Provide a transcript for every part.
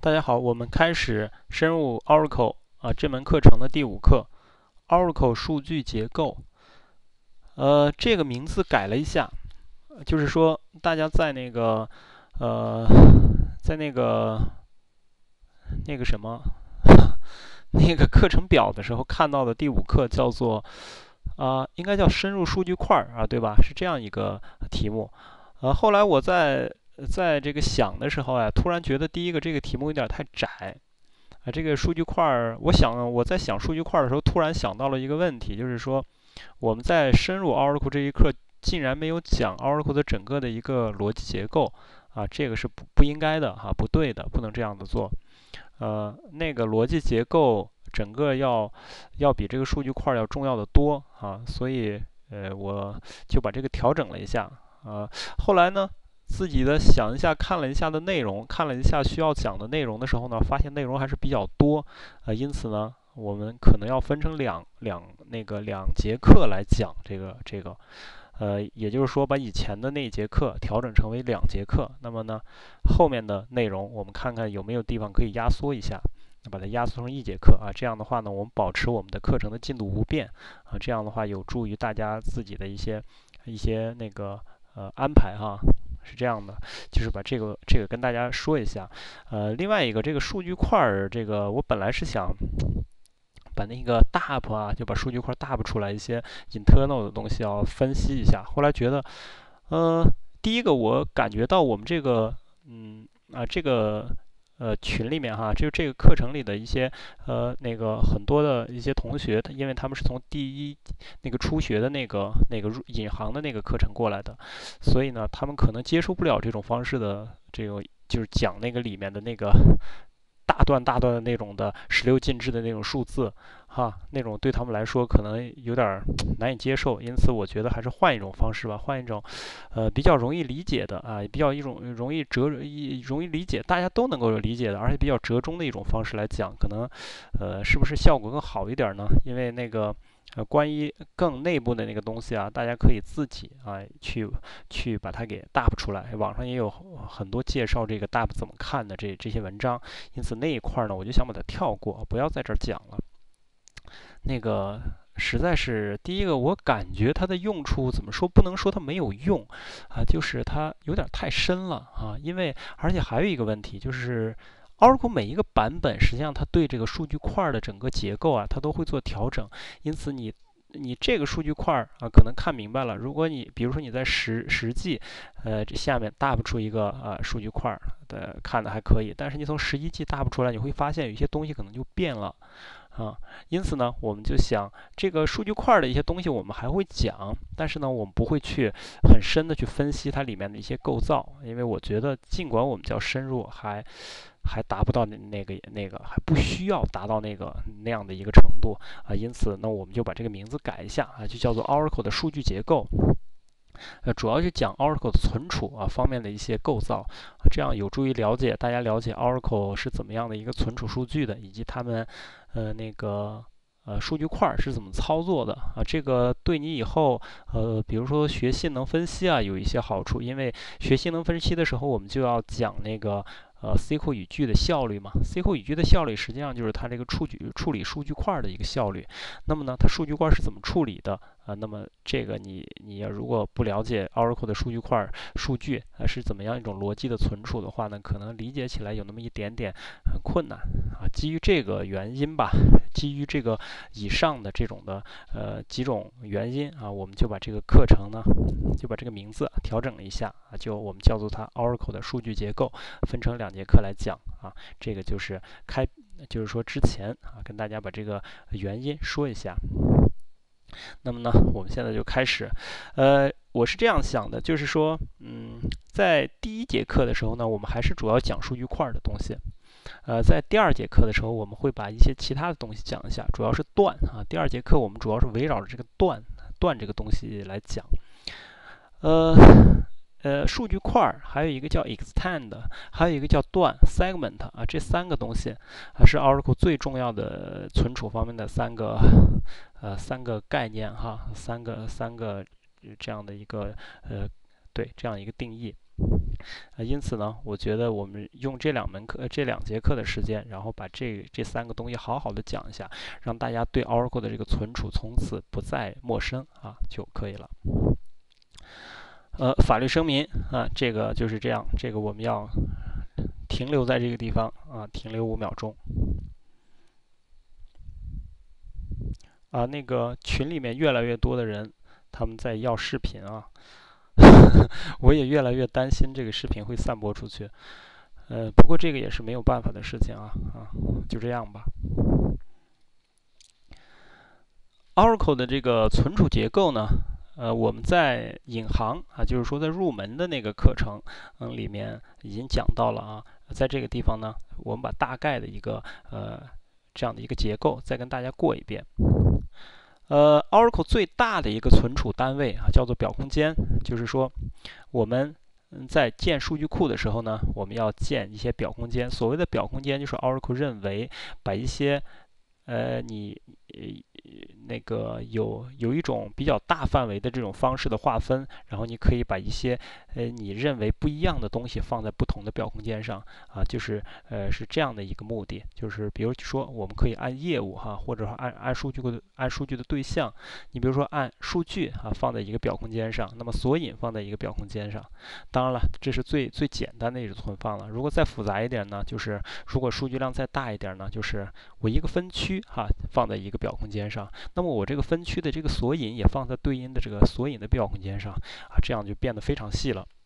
大家好，我们开始深入 Oracle 这门课程的第5课，Oracle 数据结构。这个名字改了一下，就是说大家在那个在那个什么那个课程表的时候看到的第5课叫做应该叫深入数据块对吧？是这样一个题目。后来我在这个想的时候突然觉得第一个这个题目有点太窄。这个数据块我在想数据块的时候，突然想到了一个问题，就是说我们在深入 Oracle 这一课，竟然没有讲 Oracle 的整个的一个逻辑结构这个是不应该的不对的，不能这样的做。那个逻辑结构整个要比这个数据块要重要的多所以我就把这个调整了一下后来呢，自己的想一下，看了一下的内容，看了一下需要讲的内容的时候呢，发现内容还是比较多因此呢，我们可能要分成两节课来讲这个也就是说把以前的那一节课调整成为2节课。那么呢，后面的内容我们看看有没有地方可以压缩一下，把它压缩成1节课这样的话呢，我们保持我们的课程的进度不变这样的话有助于大家自己的一些那个安排是这样的，就是把这个跟大家说一下。另外一个这个数据块这个我本来是想把那个 DAP 就把数据块 DAP 出来一些 internal 的东西要分析一下。后来觉得，第一个我感觉到我们这个，这个群里面就这个课程里的一些那个很多的一些同学，因为他们是从第一那个初学的那个引航的那个课程过来的，所以呢，他们可能接受不了这种方式的这个就是讲那个里面的那个大段的那种的16进制的那种数字那种对他们来说可能有点难以接受，因此我觉得还是换一种方式吧，换一种比较容易理解的比较一种容易理解，大家都能够理解的，而且比较折中的一种方式来讲，可能是不是效果更好一点呢？因为那个关于更内部的那个东西大家可以自己去把它给 DAP 出来，网上也有很多介绍这个 DAP 怎么看的这些文章，因此那一块呢，我就想把它跳过，不要在这儿讲了。那个实在是第一个，我感觉它的用处怎么说，不能说它没有用就是它有点太深了因为而且还有一个问题就是。Oracle 每一个版本，实际上它对这个数据块的整个结构它都会做调整，因此你这个数据块可能看明白了。如果你比如说你在实际这下面 DAP 出一个数据块的看的还可以，但是你从11G DAP 出来，你会发现有一些东西可能就变了因此呢，我们就想这个数据块的一些东西我们还会讲，但是呢，我们不会去很深的去分析它里面的一些构造，因为我觉得尽管我们叫深入，还达不到那个，还不需要达到那样的一个程度因此呢，我们就把这个名字改一下就叫做 Oracle 的数据结构。主要是讲 Oracle 的存储方面的一些构造这样有助于大家了解 Oracle 是怎么样的一个存储数据的，以及他们那个数据块是怎么操作的这个对你以后比如说学性能分析有一些好处，因为学性能分析的时候，我们就要讲那个SQL 语句的效率嘛。SQL 语句的效率实际上就是它这个处理数据块的一个效率。那么呢，它数据块是怎么处理的那么这个你如果不了解 Oracle 的数据块数据是怎么样一种逻辑的存储的话呢，可能理解起来有那么一点点很困难基于这个原因吧，基于这个以上的这种的几种原因我们就把这个课程呢，就把这个名字调整了一下我们叫做它 Oracle 的数据结构，分成2节课来讲这个就是说之前跟大家把这个原因说一下。那么呢，我们现在就开始。我是这样想的，就是说，在第1节课的时候呢，我们还是主要讲数据块的东西。在第2节课的时候，我们会把一些其他的东西讲一下，主要是段第2节课我们主要是围绕着这个段这个东西来讲。数据块还有一个叫 extend， 还有一个叫段 segment 这3个东西是 Oracle 最重要的存储方面的3个概念三个这样的一个对这样一个定义。 因此呢，我觉得我们用这两节课的时间，然后把这三个东西好好的讲一下，让大家对 Oracle 的这个存储从此不再陌生啊就可以了。法律声明啊，这个就是这样，这个我们要停留在这个地方啊，停留5秒钟。那个群里面越来越多的人，他们在要视频啊，我也越来越担心这个视频会散播出去。不过这个也是没有办法的事情啊，就这样吧。Oracle 的这个存储结构呢，我们在引航啊，就是说在入门的那个课程里面已经讲到了啊，在这个地方呢，我们把大概的一个这样的一个结构再跟大家过一遍。Oracle 最大的一个存储单位啊，叫做表空间，就是说我们在建数据库的时候呢，我们要建一些表空间。所谓的表空间，就是 Oracle 认为把一些你那个有一种比较大范围的这种方式的划分，然后你可以把一些你认为不一样的东西放在不同的表空间上啊，就是是这样的一个目的，就是比如说我们可以按业务哈，或者说按数据的对象，你比如说按数据啊放在一个表空间上，那么索引放在一个表空间上。当然了，这是最简单的一种存放了。如果再复杂一点呢，就是如果数据量再大一点呢，就是我一个分区哈放在一个表空间上，那么我这个分区的这个索引也放在对应的这个索引的表空间上啊，这样就变得非常细了。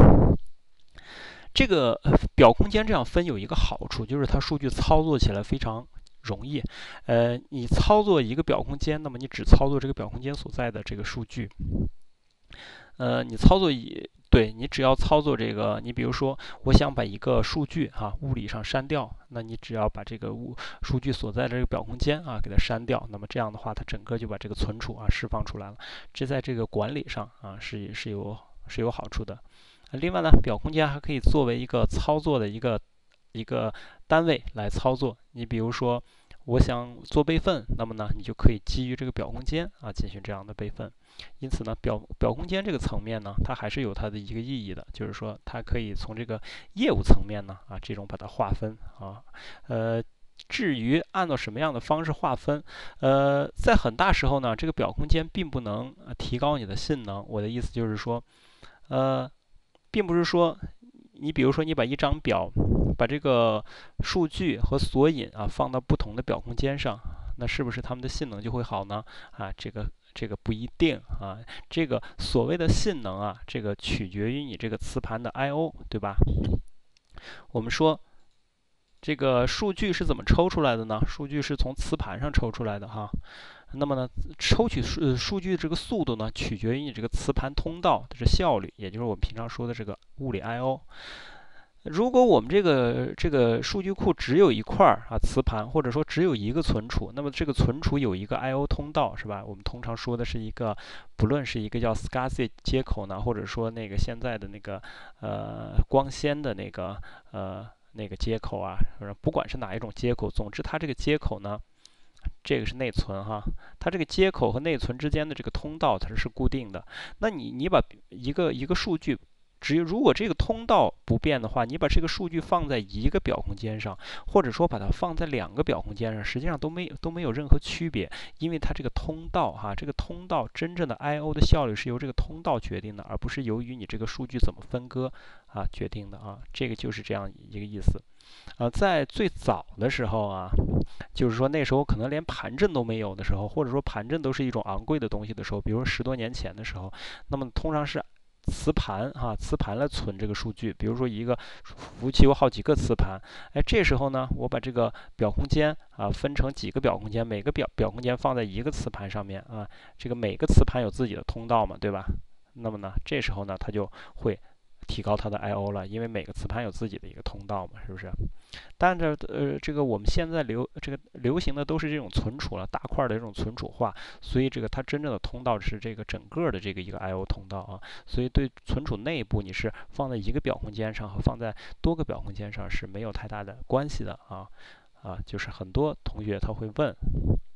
这个表空间这样分有一个好处，就是它数据操作起来非常容易。你操作一个表空间，那么你只操作这个表空间所在的这个数据。你操作对你只要操作这个，你比如说我想把一个数据物理上删掉，那你只要把这个数据所在的这个表空间给它删掉，那么这样的话它整个就把这个存储释放出来了。这在这个管理上是有好处的。另外呢，表空间还可以作为一个操作的一个单位来操作。你比如说我想做备份，那么呢你就可以基于这个表空间进行这样的备份。因此呢，表空间这个层面呢，它还是有它的一个意义的，就是说它可以从这个业务层面呢这种把它划分至于按照什么样的方式划分，在很大时候呢，这个表空间并不能提高你的性能。我的意思就是说，并不是说你比如说你把一张表，把这个数据和索引放到不同的表空间上，那是不是它们的性能就会好呢？这个不一定这个所谓的性能这个取决于你这个磁盘的 I/O， 对吧？我们说这个数据是怎么抽出来的呢？数据是从磁盘上抽出来的那么呢，抽取数据这个速度呢，取决于你这个磁盘通道的效率，也就是我们平常说的这个物理 I/O。如果我们这个数据库只有一块磁盘，或者说只有一个存储，那么这个存储有一个 I/O 通道，是吧？我们通常说的是一个，不论是一个叫 SCSI 接口呢，或者说那个现在的那个光纤的那个接口不管是哪一种接口，总之它这个接口呢，这个是内存它这个接口和内存之间的这个通道它是固定的。那你把一个数据，如果这个通道不变的话，你把这个数据放在一个表空间上，或者说把它放在2个表空间上，实际上都没有任何区别，因为它这个通道这个通道真正的 I/O 的效率是由这个通道决定的，而不是由于你这个数据怎么分割决定的这个就是这样一个意思。在最早的时候就是说那时候可能连盘阵都没有的时候，或者说盘阵都是一种昂贵的东西的时候，比如说10多年前的时候，那么通常是磁盘磁盘来存这个数据，比如说一个服务器有好几个磁盘，这时候呢，我把这个表空间分成几个表空间，每个表空间放在一个磁盘上面这个每个磁盘有自己的通道嘛，对吧？那么呢，这时候呢，它就会提高它的 I/O 了，因为每个磁盘有自己的一个通道嘛，是不是？但是这个我们现在流行的都是这种存储了，大块的这种存储化，所以这个它真正的通道是这个整个的这个一个 I/O 通道所以对存储内部你是放在一个表空间上和放在多个表空间上是没有太大的关系的就是很多同学他会问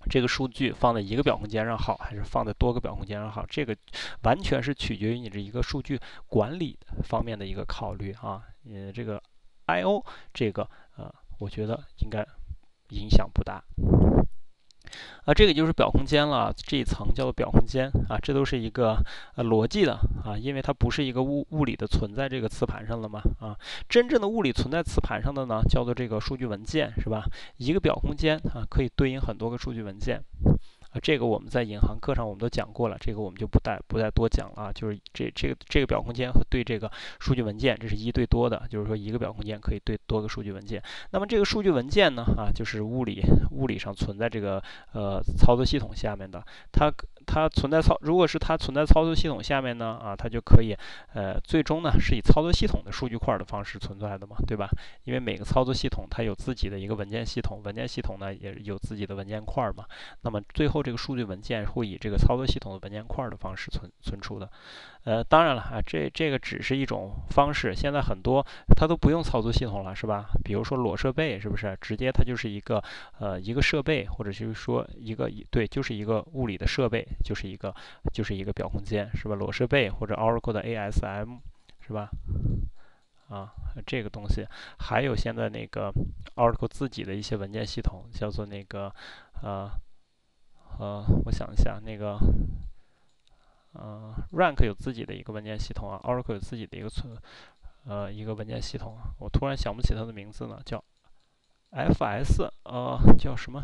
这个数据放在一个表空间上好，还是放在多个表空间上好？这个完全是取决于你这一个数据管理方面的一个考虑啊。这个 I/O 这个我觉得应该影响不大。这个就是表空间了，这一层叫做表空间啊，这都是一个逻辑的啊，因为它不是一个物理的存在这个磁盘上了嘛啊，真正的物理存在磁盘上的呢，叫做这个数据文件是吧？一个表空间啊，可以对应很多个数据文件。这个我们在引航课上我们都讲过了，这个我们就不再多讲了啊。就是这个表空间和对这个数据文件，这是一对多的，就是说一个表空间可以对多个数据文件。那么这个数据文件呢就是物理上存在这个操作系统下面的，它存在如果是它存在操作系统下面呢它就可以最终呢是以操作系统的数据块的方式存在的嘛，对吧？因为每个操作系统它有自己的一个文件系统，文件系统呢也有自己的文件块嘛。那么最后这个数据文件会以这个操作系统的文件块的方式存储的。当然了这个只是一种方式，现在很多它都不用操作系统了，是吧？比如说裸设备，是不是直接它就是一个设备，或者就是说就是一个物理的设备，就是一个表空间，是吧？裸设备或者 Oracle 的 ASM， 是吧？这个东西还有现在那个 Oracle 自己的一些文件系统，叫做那个我想一下，那个Rank 有自己的一个文件系统啊 ，Oracle 有自己的一个文件系统，我突然想不起它的名字呢，叫 FS，叫什么？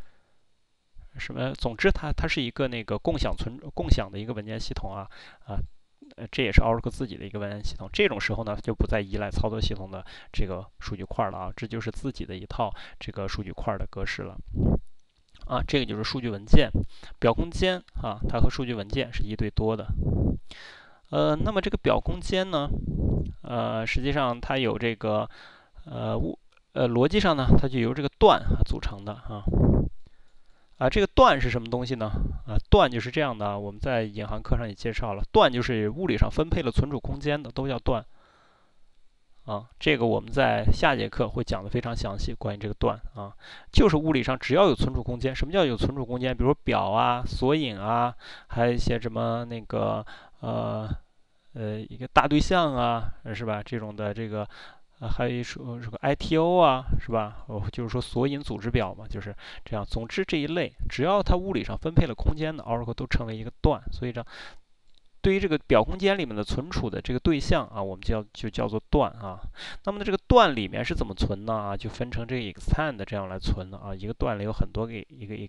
总之它是一个那个共享的一个文件系统这也是 Oracle 自己的一个文件系统。这种时候呢，就不再依赖操作系统的这个数据块了这就是自己的一套这个数据块的格式了。这个就是数据文件，表空间它和数据文件是一对多的。那么这个表空间呢，实际上它有这个逻辑上呢，它就由这个段组成的这个段是什么东西呢？段就是这样的我们在引航课上也介绍了，段就是物理上分配了存储空间的，都叫段。这个我们在下节课会讲的非常详细，关于这个段就是物理上只要有存储空间。什么叫有存储空间？比如说表索引还有一些什么那个一个大对象是吧？这种的这个还有说这个 ITO是吧？就是说索引组织表嘛，就是这样。总之这一类只要它物理上分配了空间的 Oracle 都称为一个段，所以对于这个表空间里面的存储的这个对象我们就叫做段那么这个段里面是怎么存呢？就分成这个 extend 这样来存的一个段里有很多个一个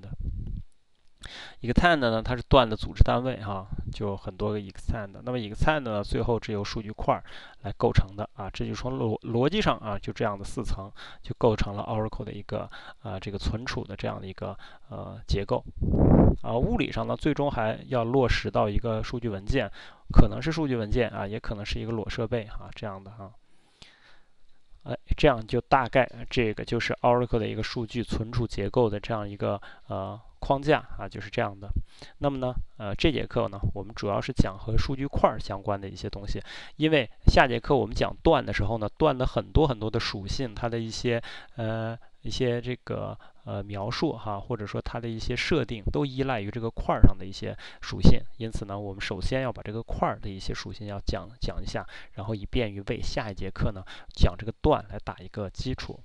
extend。extend 呢，它是段的组织单位就很多个 extend。那么 extend 呢，最后是由数据块来构成的这就是说逻辑上就这样的4层就构成了 Oracle 的一个这个存储的这样的一个结构物理上呢，最终还要落实到一个数据文件，可能是数据文件也可能是一个裸设备这样的这样就大概这个就是 Oracle 的一个数据存储结构的这样一个框架就是这样的。那么呢，这节课呢，我们主要是讲和数据块相关的一些东西，因为下节课我们讲段的时候呢，段的很多的属性，它的一些这个描述或者说它的一些设定，都依赖于这个块上的一些属性。因此呢，我们首先要把这个块的一些属性要讲一下，然后以便于为下一节课呢讲这个段来打一个基础。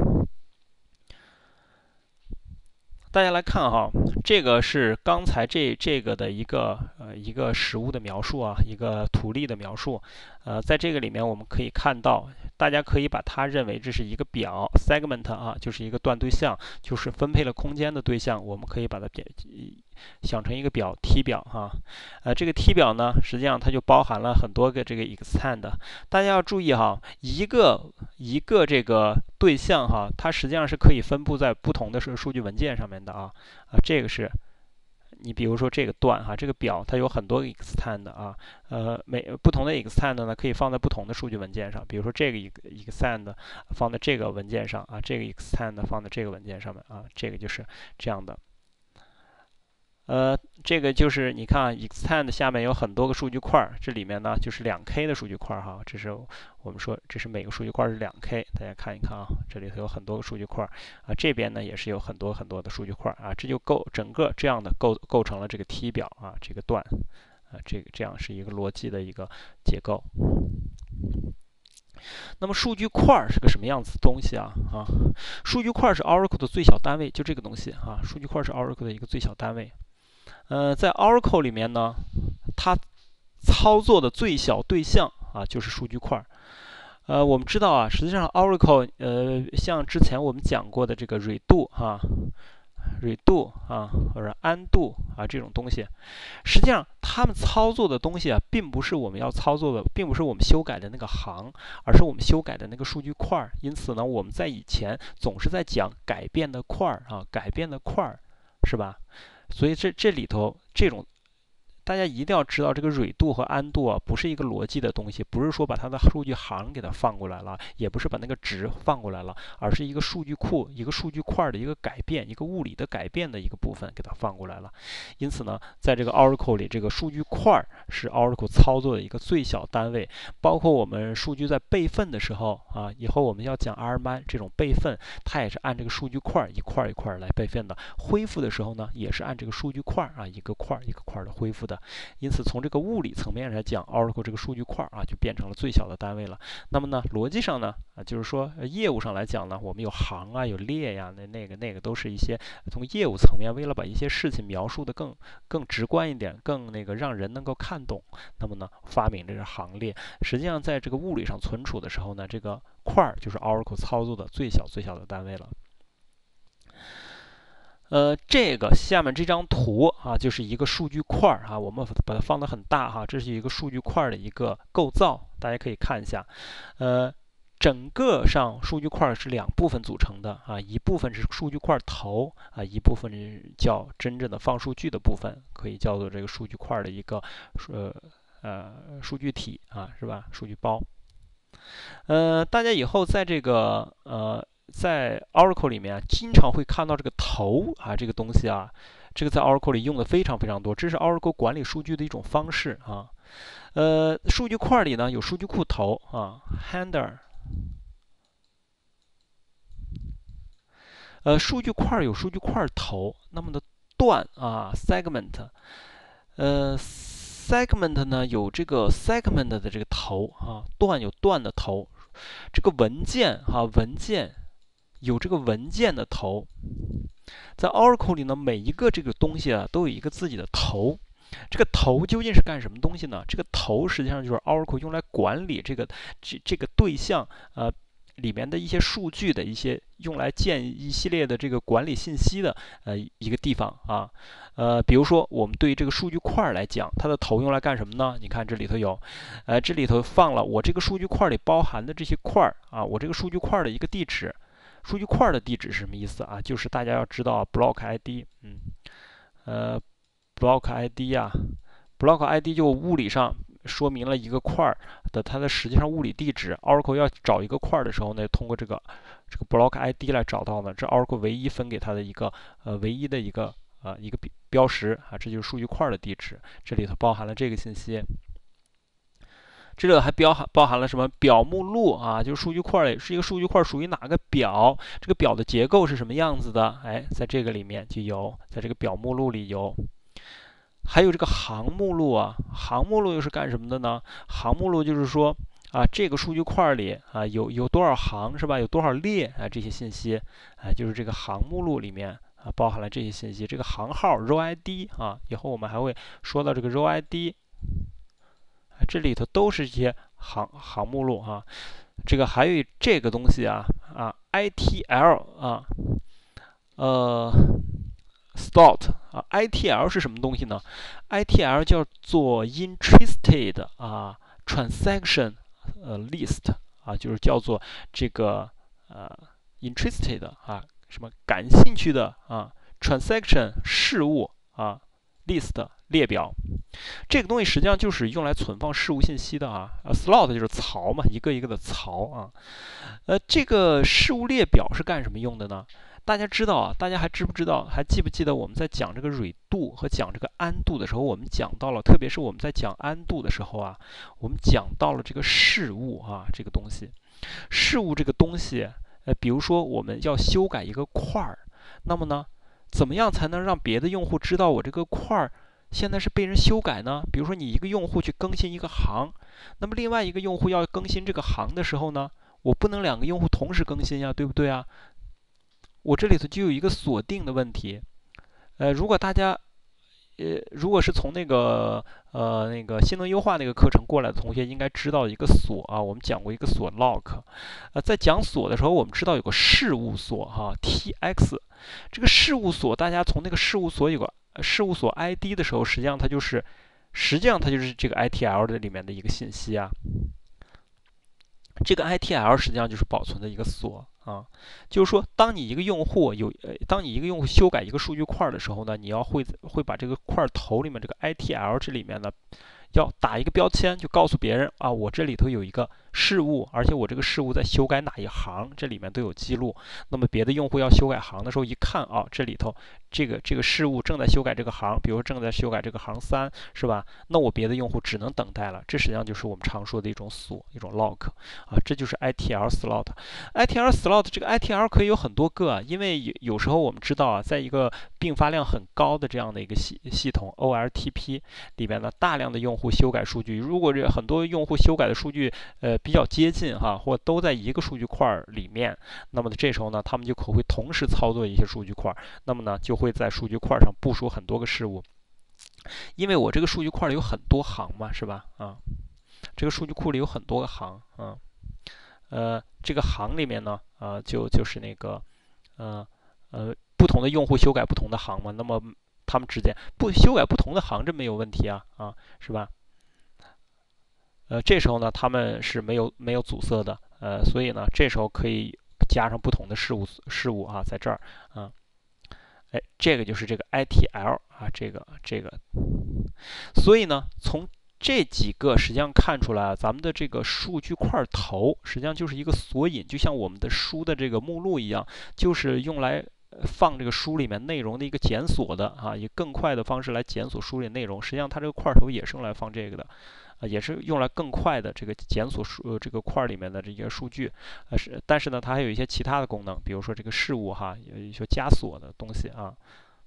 大家来看这个是刚才这个的一个实物的描述一个图例的描述。在这个里面我们可以看到，大家可以把它认为这是一个表 segment 就是一个段对象，就是分配了空间的对象。我们可以把它想成一个表 T 表这个 T 表呢，实际上它就包含了很多个这个 extend。大家要注意一个这个对象它实际上是可以分布在不同的数据文件上面的这个是你比如说这个段这个表它有很多个 extend 不同的 extend 呢可以放在不同的数据文件上。比如说这个 extend 放在这个文件上这个 extend 放在这个文件上面这个就是这样的。 这个就是你看啊 extend 下面有很多个数据块，这里面呢就是 2K 的数据块哈，这是我们说这是每个数据块是 2K， 大家看一看啊，这里头有很多个数据块啊，这边呢也是有很多很多的数据块啊，这就整个这样的构成了这个 T 表啊，这个段啊，这样是一个逻辑的一个结构。那么数据块是个什么样子的东西啊？数据块是 Oracle 的最小单位，就这个东西啊，数据块是 Oracle 的一个最小单位。在 Oracle 里面呢，它操作的最小对象啊就是数据块。我们知道啊，实际上 Oracle 像之前我们讲过的这个 Redo 啊或者 Undo 啊这种东西，实际上他们操作的东西啊，并不是我们要操作的，并不是我们修改的那个行，而是我们修改的那个数据块。因此呢，我们在以前总是在讲改变的块啊，改变的块，是吧？所以这里头这种，大家一定要知道，这个Redo和Undo啊，不是一个逻辑的东西，不是说把它的数据行给它放过来了，也不是把那个值放过来了，而是一个数据库、一个数据块的一个改变、一个物理的改变的一个部分给它放过来了。因此呢，在这个 Oracle 里，这个数据块是 Oracle 操作的一个最小单位。包括我们数据在备份的时候啊，以后我们要讲 RMAN 这种备份，它也是按这个数据块一块一块来备份的。恢复的时候呢，也是按这个数据块啊一个块一个块的恢复的。因此，从这个物理层面来讲 ，Oracle 这个数据块啊就变成了最小的单位了。那么呢，逻辑上呢，就是说业务上来讲呢，我们有行啊，有列呀，那个都是一些从业务层面，为了把一些事情描述的更直观一点，更让人能够看懂，那么呢，发明这个行列。实际上，在这个物理上存储的时候呢，这个块就是 Oracle 操作的最小的单位了。这个下面这张图啊，就是一个数据块啊，我们把它放得很大哈，这是一个数据块的一个构造，大家可以看一下。整个上数据块是2部分组成的啊，一部分是数据块头啊，一部分叫真正的放数据的部分，可以叫做这个数据块的一个数据体啊，是吧？数据包。大家以后在这个在 Oracle 里面经常会看到这个头啊，这个东西啊，这个在 Oracle 里用的非常非常多，这是 Oracle 管理数据的一种方式啊。数据块里呢有数据库头啊 ，handler。数据块有数据块头，那么的段啊 segment 呢有这个 segment 的这个头啊，段有段的头，这个文件有这个文件的头。在 Oracle 里呢，每一个这个东西啊都有一个自己的头。这个头究竟是干什么东西呢？这个头实际上就是 Oracle 用来管理这个对象里面的一些数据的一些用来建一系列的这个管理信息的一个地方啊。比如说我们对于这个数据块来讲，它的头用来干什么呢？你看这里头有，这里头放了我这个数据块里包含的这些块啊，我这个数据块的一个地址。数据块的地址是什么意思啊？就是大家要知道 block ID，block ID 啊 ，block ID 就物理上说明了一个块的它的实际上物理地址。Oracle 要找一个块的时候呢，通过这个block ID 来找到呢，这 Oracle 唯一分给它的一个唯一的一个标识啊，这就是数据块的地址。这里头包含了这个信息。这里还包含了什么表目录啊？就是数据块里是一个数据块属于哪个表？这个表的结构是什么样子的？哎，在这个里面就有，在这个表目录里有。还有这个行目录啊，行目录又是干什么的呢？行目录就是说啊，这个数据块里啊有多少行是吧？有多少列啊？这些信息啊，就是这个行目录里面啊包含了这些信息。这个行号 row ID 啊，以后我们还会说到这个 row ID。这里头都是一些行目录啊，这个还有这个东西啊ITL 啊，start 啊 ITL 是什么东西呢？ ITL 叫做 interested 啊 transaction list 啊，就是叫做这个interested 啊什么感兴趣的啊 transaction 事物啊 list 列表。这个东西实际上就是用来存放事务信息的啊，slot 就是槽嘛，一个一个的槽啊。这个事务列表是干什么用的呢？ 大家知道啊，大家还知不知道，还记不记得我们在讲这个纬度和讲这个安度的时候，我们讲到了，特别是我们在讲安度的时候啊，我们讲到了这个事物啊，这个东西，事物这个东西，比如说我们要修改一个块儿，那么呢，怎么样才能让别的用户知道我这个块儿现在是被人修改呢？比如说你一个用户去更新一个行，那么另外一个用户要更新这个行的时候呢，我不能两个用户同时更新呀，对不对啊？我这里头就有一个锁定的问题。如果大家如果是从那个性能优化那个课程过来的同学，应该知道一个锁啊，我们讲过一个锁 lock。在讲锁的时候，我们知道有个事务锁哈 tx。这个事务锁，大家从那个事务锁有个事务所 ID 的时候，实际上它就是这个 ITL 的里面的一个信息啊。这个 ITL 实际上就是保存的一个锁啊，就是说，当你一个用户修改一个数据块的时候呢，你要会把这个块头里面这个 ITL 这里面呢，要打一个标签，就告诉别人啊，我这里头有一个事务，而且我这个事务在修改哪一行，这里面都有记录。那么别的用户要修改行的时候，一看啊，这里头这个事务正在修改这个行，比如说正在修改这个行3，是吧？那我别的用户只能等待了。这实际上就是我们常说的一种锁，一种 lock 啊，这就是 ITL slot。ITL slot 这个 ITL 可以有很多个啊，因为有时候我们知道啊，在一个并发量很高的这样的一个系统 OLTP 里面呢，大量的用户修改数据，如果这很多用户修改的数据比较接近哈，或都在一个数据块里面，那么这时候呢，他们就可会同时操作一些数据块，那么呢就会在数据块上部署很多个事务，因为我这个数据块里有很多行嘛，是吧？啊，这个数据库里有很多个行啊。这个行里面呢，就是那个，不同的用户修改不同的行嘛，那么他们之间修改不同的行，这没有问题啊，是吧？这时候呢，他们是没有阻塞的，所以呢，这时候可以加上不同的事物啊，在这儿啊，这个就是这个 ITL 啊，这个，所以呢，从这几个实际上看出来啊，咱们的这个数据块头实际上就是一个索引，就像我们的书的这个目录一样，就是用来放这个书里面内容的一个检索的啊，以更快的方式来检索书里内容。实际上它这个块头也是用来放这个的，也是用来更快的这个检索这个块里面的这些数据。但是呢，它还有一些其他的功能，比如说这个事物哈，有一些加锁的东西啊。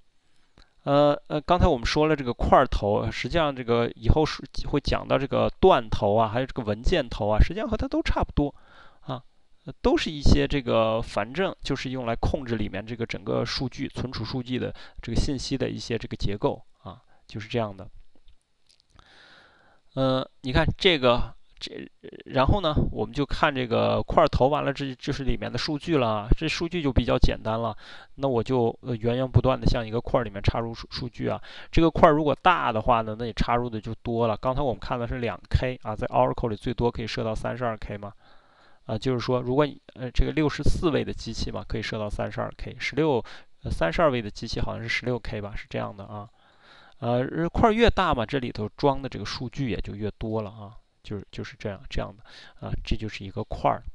刚才我们说了这个块头，实际上这个以后会讲到这个段头啊，还有这个文件头啊，实际上和它都差不多啊，都是一些这个反正就是用来控制里面这个整个数据存储数据的这个信息的一些这个结构啊，就是这样的。你看然后呢，我们就看这个块头完了，这是里面的数据了。这数据就比较简单了，那我就源源不断的向一个块里面插入数据啊。这个块如果大的话呢，那你插入的就多了。刚才我们看的是2K 啊，在 Oracle 里最多可以设到32K 嘛。就是说，如果你这个64位的机器嘛，可以设到32K，32位的机器好像是16K 吧，是这样的啊。块越大嘛，这里头装的这个数据也就越多了啊。就是这样的啊，这就是一个块儿。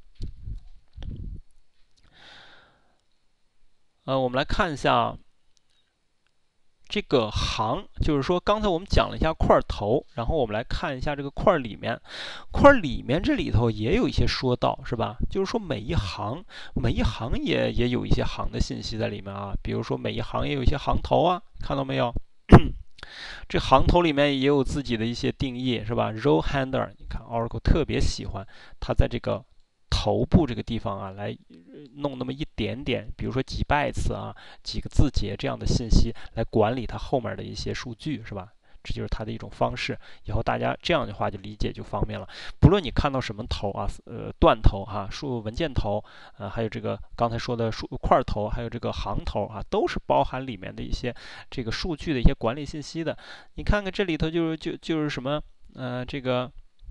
我们来看一下这个行，就是说刚才我们讲了一下块头，然后我们来看一下这个块里面，这里头也有一些说道，是吧？就是说每一行也有一些行的信息在里面啊，比如说每一行也有一些行头啊，看到没有？这行头里面也有自己的一些定义，是吧 ？Row handler， 你看 Oracle 特别喜欢它在这个头部这个地方啊，来弄那么一点点，比如说几bytes啊、几个字节这样的信息，来管理它后面的一些数据，是吧？这就是它的一种方式。以后大家这样的话就理解就方便了。不论你看到什么头啊，段头哈、文件头，还有这个刚才说的块头，还有这个行头啊，都是包含里面的一些这个数据的一些管理信息的。你看看这里头就是什么，这个，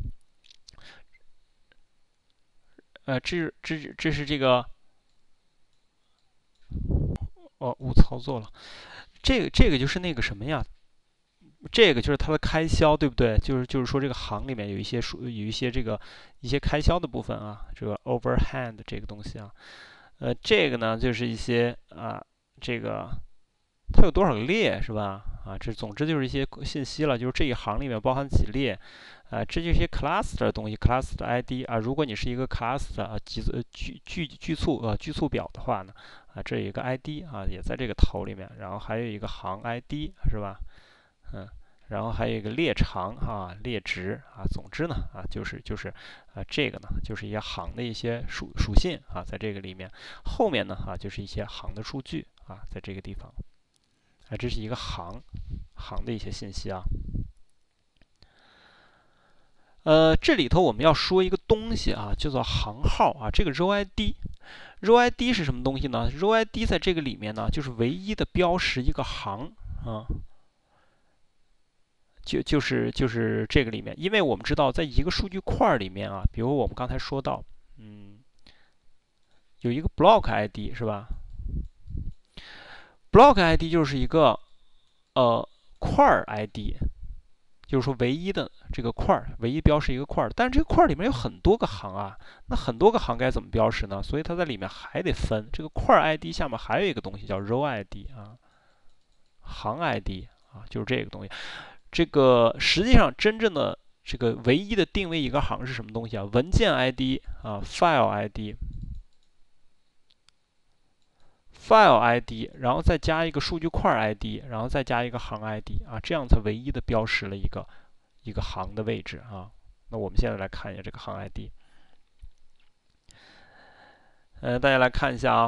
这是这个，误操作了。这个就是那个什么呀？这个就是它的开销，对不对？就是说这个行里面有一些这个一些开销的部分啊，这个 overhead 这个东西啊， 这个呢就是一些这个它有多少个列是吧？这总之就是一些信息了，就是这一行里面包含几列，这就是一些 class 的东西，class 的 ID 如果你是一个 class 的句促表的话呢，这有一个 ID 也在这个头里面，然后还有一个行 ID 是吧？然后还有一个列长列值总之呢就是这个呢就是一些行的一些属性在这个里面，后面呢就是一些行的数据在这个地方。这是一个行的一些信息这里头我们要说一个东西叫做行号这个 row ID。row ID 是什么东西呢 ？row ID 在这个里面呢，就是唯一的标识一个行就是这个里面，因为我们知道在一个数据块里面比如我们刚才说到，有一个 block ID 是吧？block ID 就是一个块 ID， 就是说唯一的这个块唯一标识一个块，但是这个块里面有很多个行那很多个行该怎么标识呢？所以它在里面还得分，这个块 ID 下面还有一个东西叫 row ID 行 ID 就是这个东西。这个实际上真正的这个唯一的定位一个行是什么东西文件 ID file ID。file ID， 然后再加一个数据块 ID， 然后再加一个行 ID 这样才唯一的标识了一个行的位置那我们现在来看一下这个行 ID。大家来看一下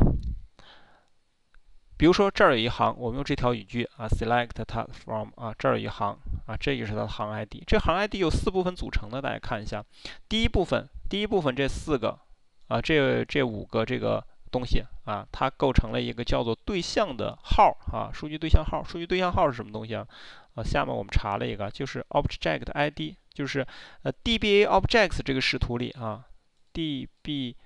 比如说这儿有一行，我们用这条语句select task from 这儿有一行这也是它的行 ID。这行 ID 有4部分组成的，大家看一下。第一部分这4个这5个这个东西它构成了一个叫做对象的号数据对象号。数据对象号是什么东西下面我们查了一个，就是 object ID， 就是DBA objects 这个视图里DBA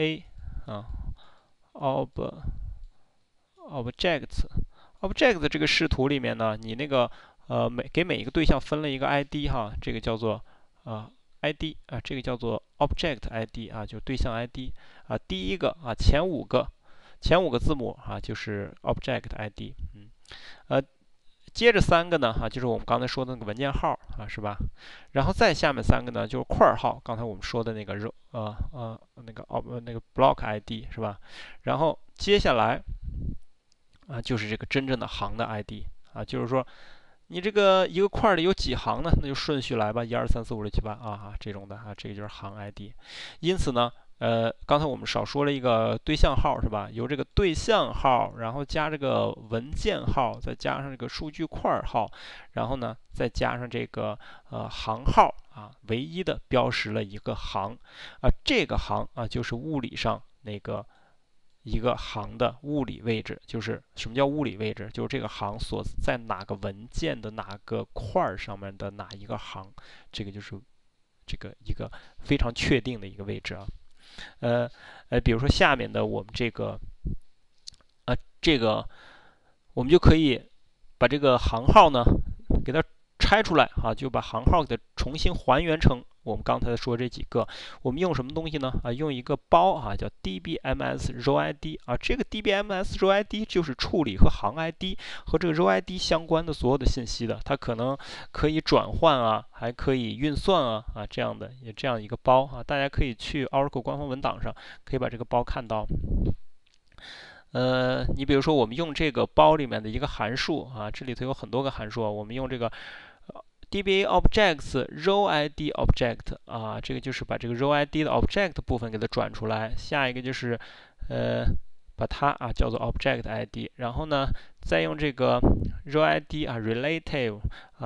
objects 这个视图里面呢，你那个给每一个对象分了一个 ID 这个叫做ID 这个叫做 object ID 就是对象 ID 第一个前5个字母就是 object ID。接着3个呢就是我们刚才说的那个文件号是吧？然后再下面3个呢就是块号，刚才我们说的那个那个 block ID 是吧？然后接下来就是这个真正的行的 ID 就是说你这个一个块里有几行呢？那就顺序来吧，1、2、3、4、5、6、7、8这种的这个就是行 ID。因此呢刚才我们少说了一个对象号是吧？由这个对象号，然后加这个文件号，再加上这个数据块号，然后呢再加上这个行号唯一的标识了一个行这个行就是物理上那个一个行的物理位置。就是什么叫物理位置？就是这个行所在哪个文件的哪个块上面的哪一个行，这个就是这个一个非常确定的一个位置比如说下面的我们这个我们就可以把这个行号呢给它拆出来就把行号给它重新还原成我们刚才说这几个。我们用什么东西呢用一个包叫 dbms row ID 这个 dbms row ID 就是处理和行 ID 和这个 row ID 相关的所有的信息的，它可能可以转换还可以运算这样的这样一个包大家可以去 Oracle 官方文档上可以把这个包看到。你比如说我们用这个包里面的一个函数这里头有很多个函数我们用这个DBA objects row ID object 这个就是把这个 row ID 的 object 部分给它转出来。下一个就是把它叫做 object ID， 然后呢再用这个 row ID relative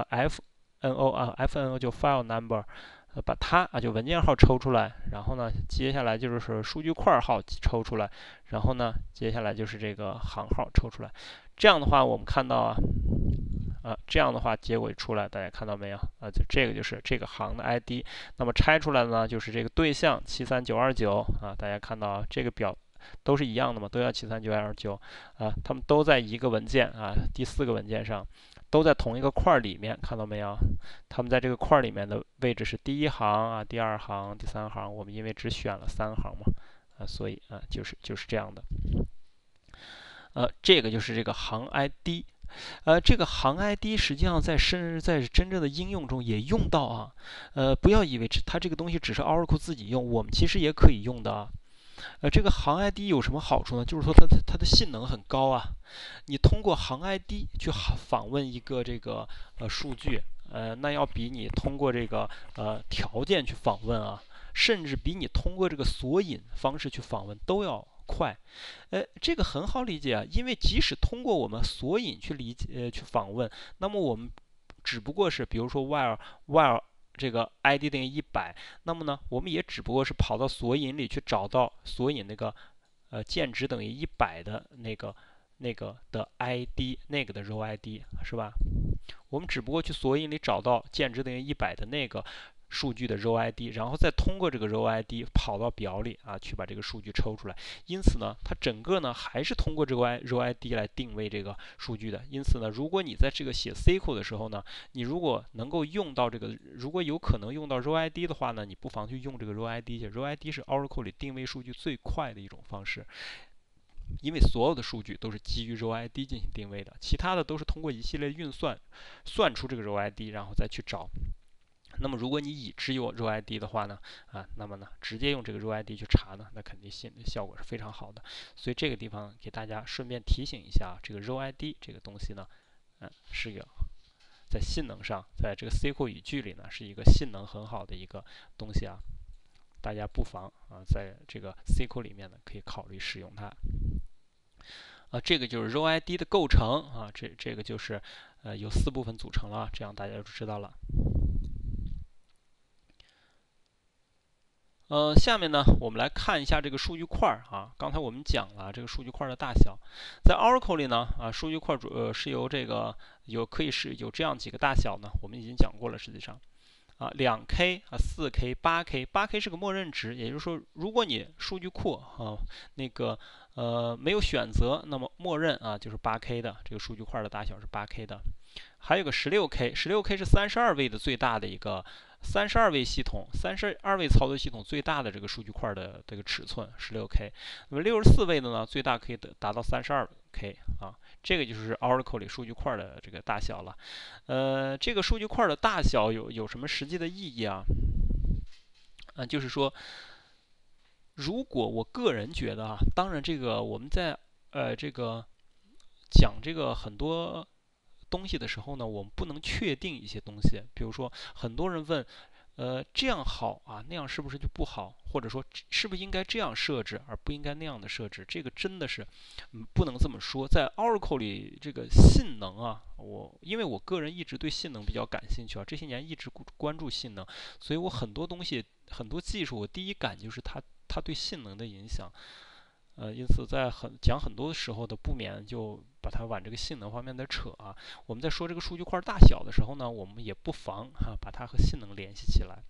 FNO 就 file number把它就文件号抽出来，然后呢接下来就是数据块号抽出来，然后呢接下来就是这个行号抽出来。这样的话我们看到这样的话结果出来，大家看到没有就这个就是这个行的 ID。那么拆出来呢就是这个对象73929大家看到这个表都是一样的嘛，都要73929它们都在一个文件第4个文件上，都在同一个块里面，看到没有？它们在这个块里面的位置是第1行第2行、第3行。我们因为只选了3行嘛所以就是这样的。这个就是这个行 ID。这个行 ID 实际上在真正的应用中也用到啊。不要以为它这个东西只是 Oracle 自己用，我们其实也可以用的啊。这个行 ID 有什么好处呢？就是说它的性能很高啊。你通过行 ID 去访问一个这个数据，那要比你通过这个条件去访问啊，甚至比你通过这个索引方式去访问都要快。这个很好理解啊，因为即使通过我们索引去去访问，那么我们只不过是比如说 while 这个 ID 等于100，那么呢，我们也只不过是跑到索引里去找到索引那个键值等于100的那个的 ID， 那个的 row ID 是吧？我们只不过去索引里找到键值等于100的那个数据的 row ID， 然后再通过这个 row ID 跑到表里啊，去把这个数据抽出来。因此呢，它整个呢还是通过这个 row ID 来定位这个数据的。因此呢，如果你在这个写 SQL 的时候呢，你如果能够用到这个，如果有可能用到 row ID 的话呢，你不妨去用这个 row ID 去。row ID 是 Oracle 里定位数据最快的一种方式。因为所有的数据都是基于 row ID 进行定位的，其他的都是通过一系列运算算出这个 row ID， 然后再去找。那么如果你已知有 row ID 的话呢，那么呢，直接用这个 row ID 去查呢，那肯定效果是非常好的。所以这个地方给大家顺便提醒一下，这个 row ID 这个东西呢，是一个在性能上，在这个 SQL 语句里呢，是一个性能很好的一个东西啊。大家不妨在这个 SQL 里面呢，可以考虑使用它。这个就是 row ID 的构成啊，这个就是由4部分组成了，这样大家就知道了。下面呢，我们来看一下这个数据块啊。刚才我们讲了这个数据块的大小，在 Oracle 里呢，数据块是由这个可以是有这样几个大小呢，我们已经讲过了，实际上。2K 4K 8K 是个默认值，也就是说，如果你数据库那个没有选择，那么默认就是 8K 的这个数据块的大小是 8K 的。还有个 16K 是32位的最大的一个32位系统，32位操作系统最大的这个数据块的这个尺寸16K。那么64位的呢，最大可以达到32K 啊。这个就是 Oracle 里数据块的这个大小了。这个数据块的大小有什么实际的意义啊？就是说，如果我个人觉得当然这个我们在这个讲这个很多东西的时候呢，我们不能确定一些东西。比如说，很多人问，这样好那样是不是就不好？或者说，是不是应该这样设置，而不应该那样的设置？这个真的是，不能这么说。在 Oracle 里，这个性能因为我个人一直对性能比较感兴趣这些年一直关注性能，所以我很多东西、很多技术，我第一感就是它对性能的影响。因此在讲很多时候的不免就把它往这个性能方面的扯我们在说这个数据块大小的时候呢，我们也不妨把它和性能联系起来。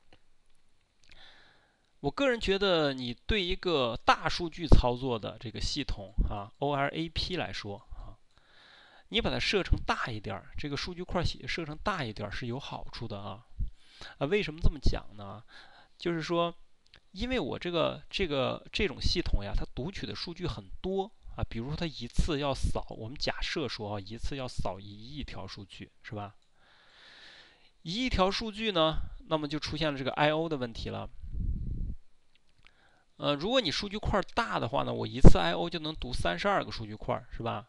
我个人觉得，你对一个大数据操作的这个系统OLAP 来说你把它设成大一点，这个数据块设成大一点是有好处的为什么这么讲呢？就是说，因为我这种系统呀，它读取的数据很多比如说它一次要扫，我们假设说一次要扫1亿条数据，是吧？1亿条数据呢，那么就出现了这个 I/O 的问题了。如果你数据块大的话呢，我一次 I/O 就能读32个数据块，是吧？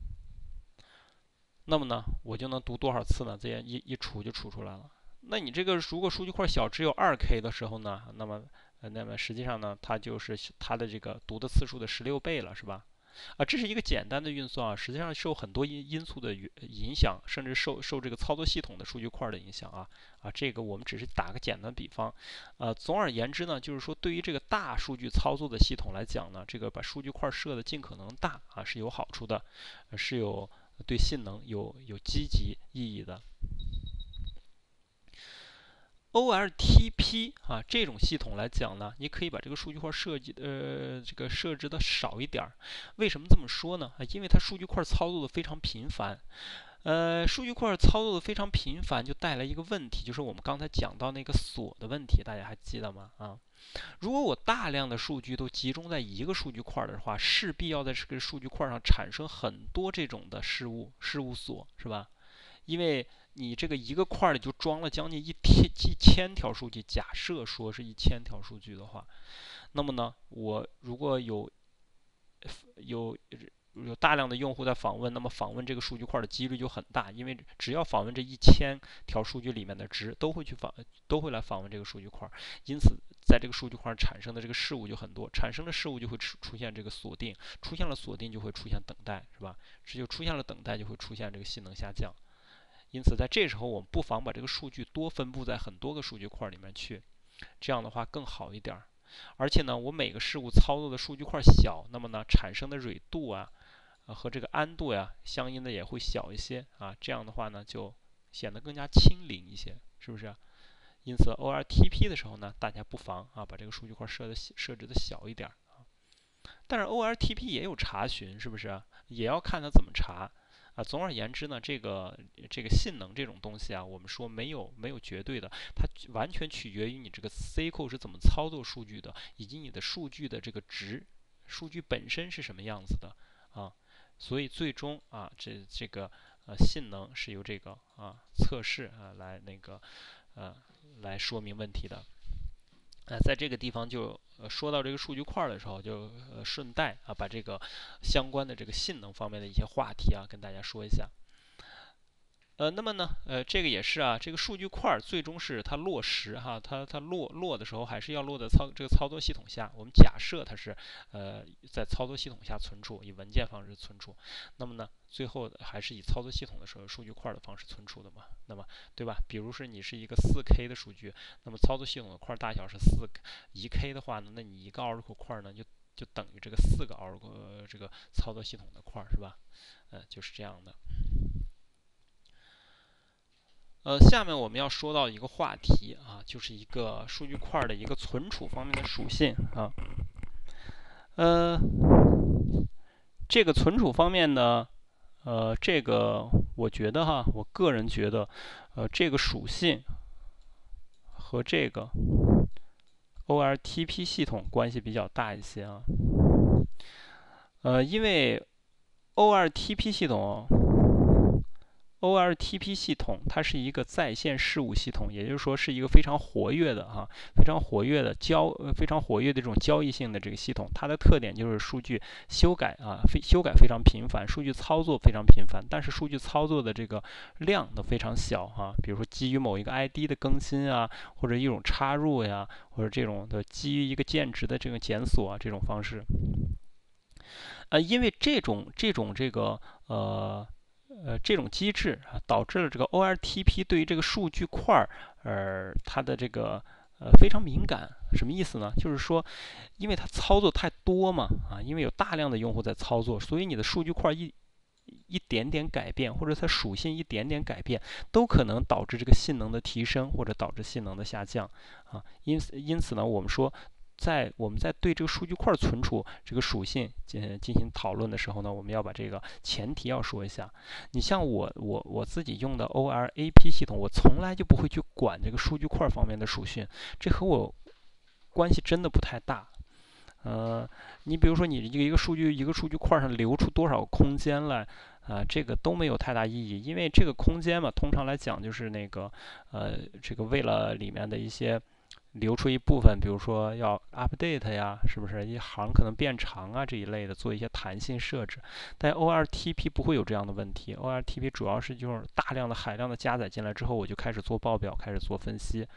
那么呢，我就能读多少次呢？这样一除就除出来了。那你这个如果数据块小，只有2K 的时候呢，那么实际上呢，它就是它的这个读的次数的16倍了，是吧？这是一个简单的运算实际上受很多因素的影响，甚至受这个操作系统的数据块的影响这个我们只是打个简单比方。总而言之呢，就是说对于这个大数据操作的系统来讲呢，这个把数据块设的尽可能大是有好处的，是有对性能有积极意义的。OLTP 这种系统来讲呢，你可以把这个数据块设置的少一点。为什么这么说呢？因为它数据块操作的非常频繁。 数据块操作的非常频繁，就带来一个问题，就是我们刚才讲到那个锁的问题，大家还记得吗？啊，如果我大量的数据都集中在一个数据块的话，势必要在这个数据块上产生很多这种的事务锁，是吧？因为你这个一个块里就装了将近1000条数据，假设说是1000条数据的话，那么呢，我如果有有大量的用户在访问，那么访问这个数据块的几率就很大，因为只要访问这1000条数据里面的值，都会来访问这个数据块，因此在这个数据块产生的这个事物就很多，产生的事物就会出现这个锁定，出现了锁定就会出现等待，是吧？只有出现了等待，就会出现这个性能下降。因此，在这时候我们不妨把这个数据多分布在很多个数据块里面去，这样的话更好一点。而且呢，我每个事物操作的数据块小，那么呢产生的蕊度啊，和这个安度呀，相应的也会小一些啊。这样的话呢，就显得更加轻灵一些，是不是？因此，OLTP 的时候呢，大家不妨啊把这个数据块设置的小一点啊。但是 OLTP 也有查询，是不是？也要看它怎么查啊。总而言之呢，这个性能这种东西啊，我们说没有绝对的，它完全取决于你这个 SQL 是怎么操作数据的，以及你的数据的这个值，数据本身是什么样子的啊。所以最终啊，这个性能是由这个测试来来说明问题的。在这个地方就说到这个数据块的时候，就顺带把这个相关的这个性能方面的一些话题跟大家说一下。那么呢，这个也是这个数据块最终是它落实它落的时候还是要落在这个操作系统下。我们假设它是在操作系统下存储，以文件方式存储。那么呢，最后还是以操作系统的时候数据块的方式存储的嘛？那么对吧？比如说你是一个4K 的数据，那么操作系统的块大小是1K 的话呢，那你一个 Oracle 块呢就等于这个4个 Oracle 这个操作系统的块，是吧？就是这样的。下面我们要说到一个话题就是一个数据块的一个存储方面的属性呃，这个存储方面呢，这个我觉得我个人觉得，这个属性和这个 OLTP 系统关系比较大一些因为 OLTP 系统OLTP 系统它是一个在线事务系统，也就是说是一个非常活跃的非常活跃的这种交易性的这个系统。它的特点就是数据修改修改非常频繁，数据操作非常频繁，但是数据操作的这个量都非常小比如说基于某一个 ID 的更新或者一种插入呀，或者这种的基于一个键值的这个检索这种方式。因为这种机制导致了这个 OLTP 对于这个数据块它的这个非常敏感。什么意思呢？就是说，因为它操作太多嘛因为有大量的用户在操作，所以你的数据块一点点改变，或者它属性一点点改变，都可能导致这个性能的提升，或者导致性能的下降因此呢，我们说。我们在对这个数据块存储这个属性进行讨论的时候呢，我们要把这个前提要说一下。你像我自己用的 OLAP 系统，我从来就不会去管这个数据块方面的属性，这和我关系真的不太大。你比如说你一个数据块上留出多少空间来这个都没有太大意义，因为这个空间嘛，通常来讲就是那个这个为了里面的一些。留出一部分，比如说要 update 呀，是不是一行可能变长这一类的，做一些弹性设置。但 OLTP 不会有这样的问题 ，OLTP 主要是就是大量的海量的加载进来之后，我就开始做报表，开始做分析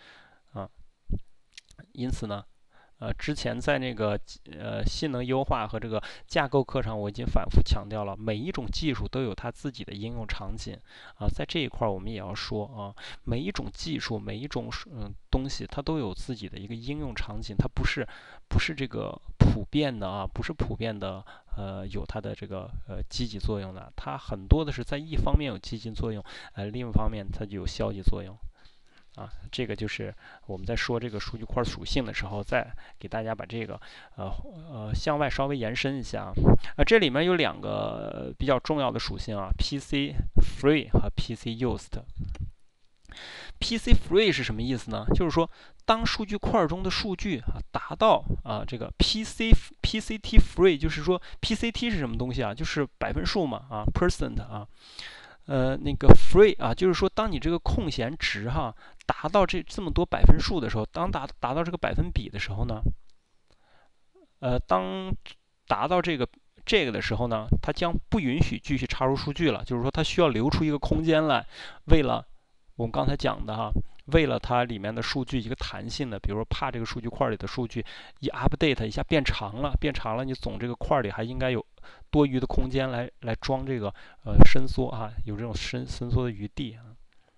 因此呢。之前在那个性能优化和这个架构课上，我已经反复强调了，每一种技术都有它自己的应用场景在这一块我们也要说每一种技术，每一种东西，它都有自己的一个应用场景，它不是这个普遍的不是普遍的有它的这个积极作用的，它很多的是在一方面有积极作用另一方面它就有消极作用。 啊，这个就是我们在说这个数据块属性的时候，再给大家把这个向外稍微延伸一下啊。这里面有2个比较重要的属性啊 ，PC Free 和 PC Used。PC Free 是什么意思呢？就是说，当数据块中的数据达到这个 PCT Free， 就是说 PCT 是什么东西啊？就是百分数嘛，percent 啊。那个 free 啊，就是说，当你这个空闲值达到这么多百分数的时候，当达到这个百分比的时候呢，当达到这个的时候呢，它将不允许继续插入数据了。就是说，它需要留出一个空间来，为了我们刚才讲的为了它里面的数据一个弹性的，比如说怕这个数据块里的数据一 update 一下变长了，你总这个块里还应该有多余的空间来装这个伸缩有这种伸缩的余地啊。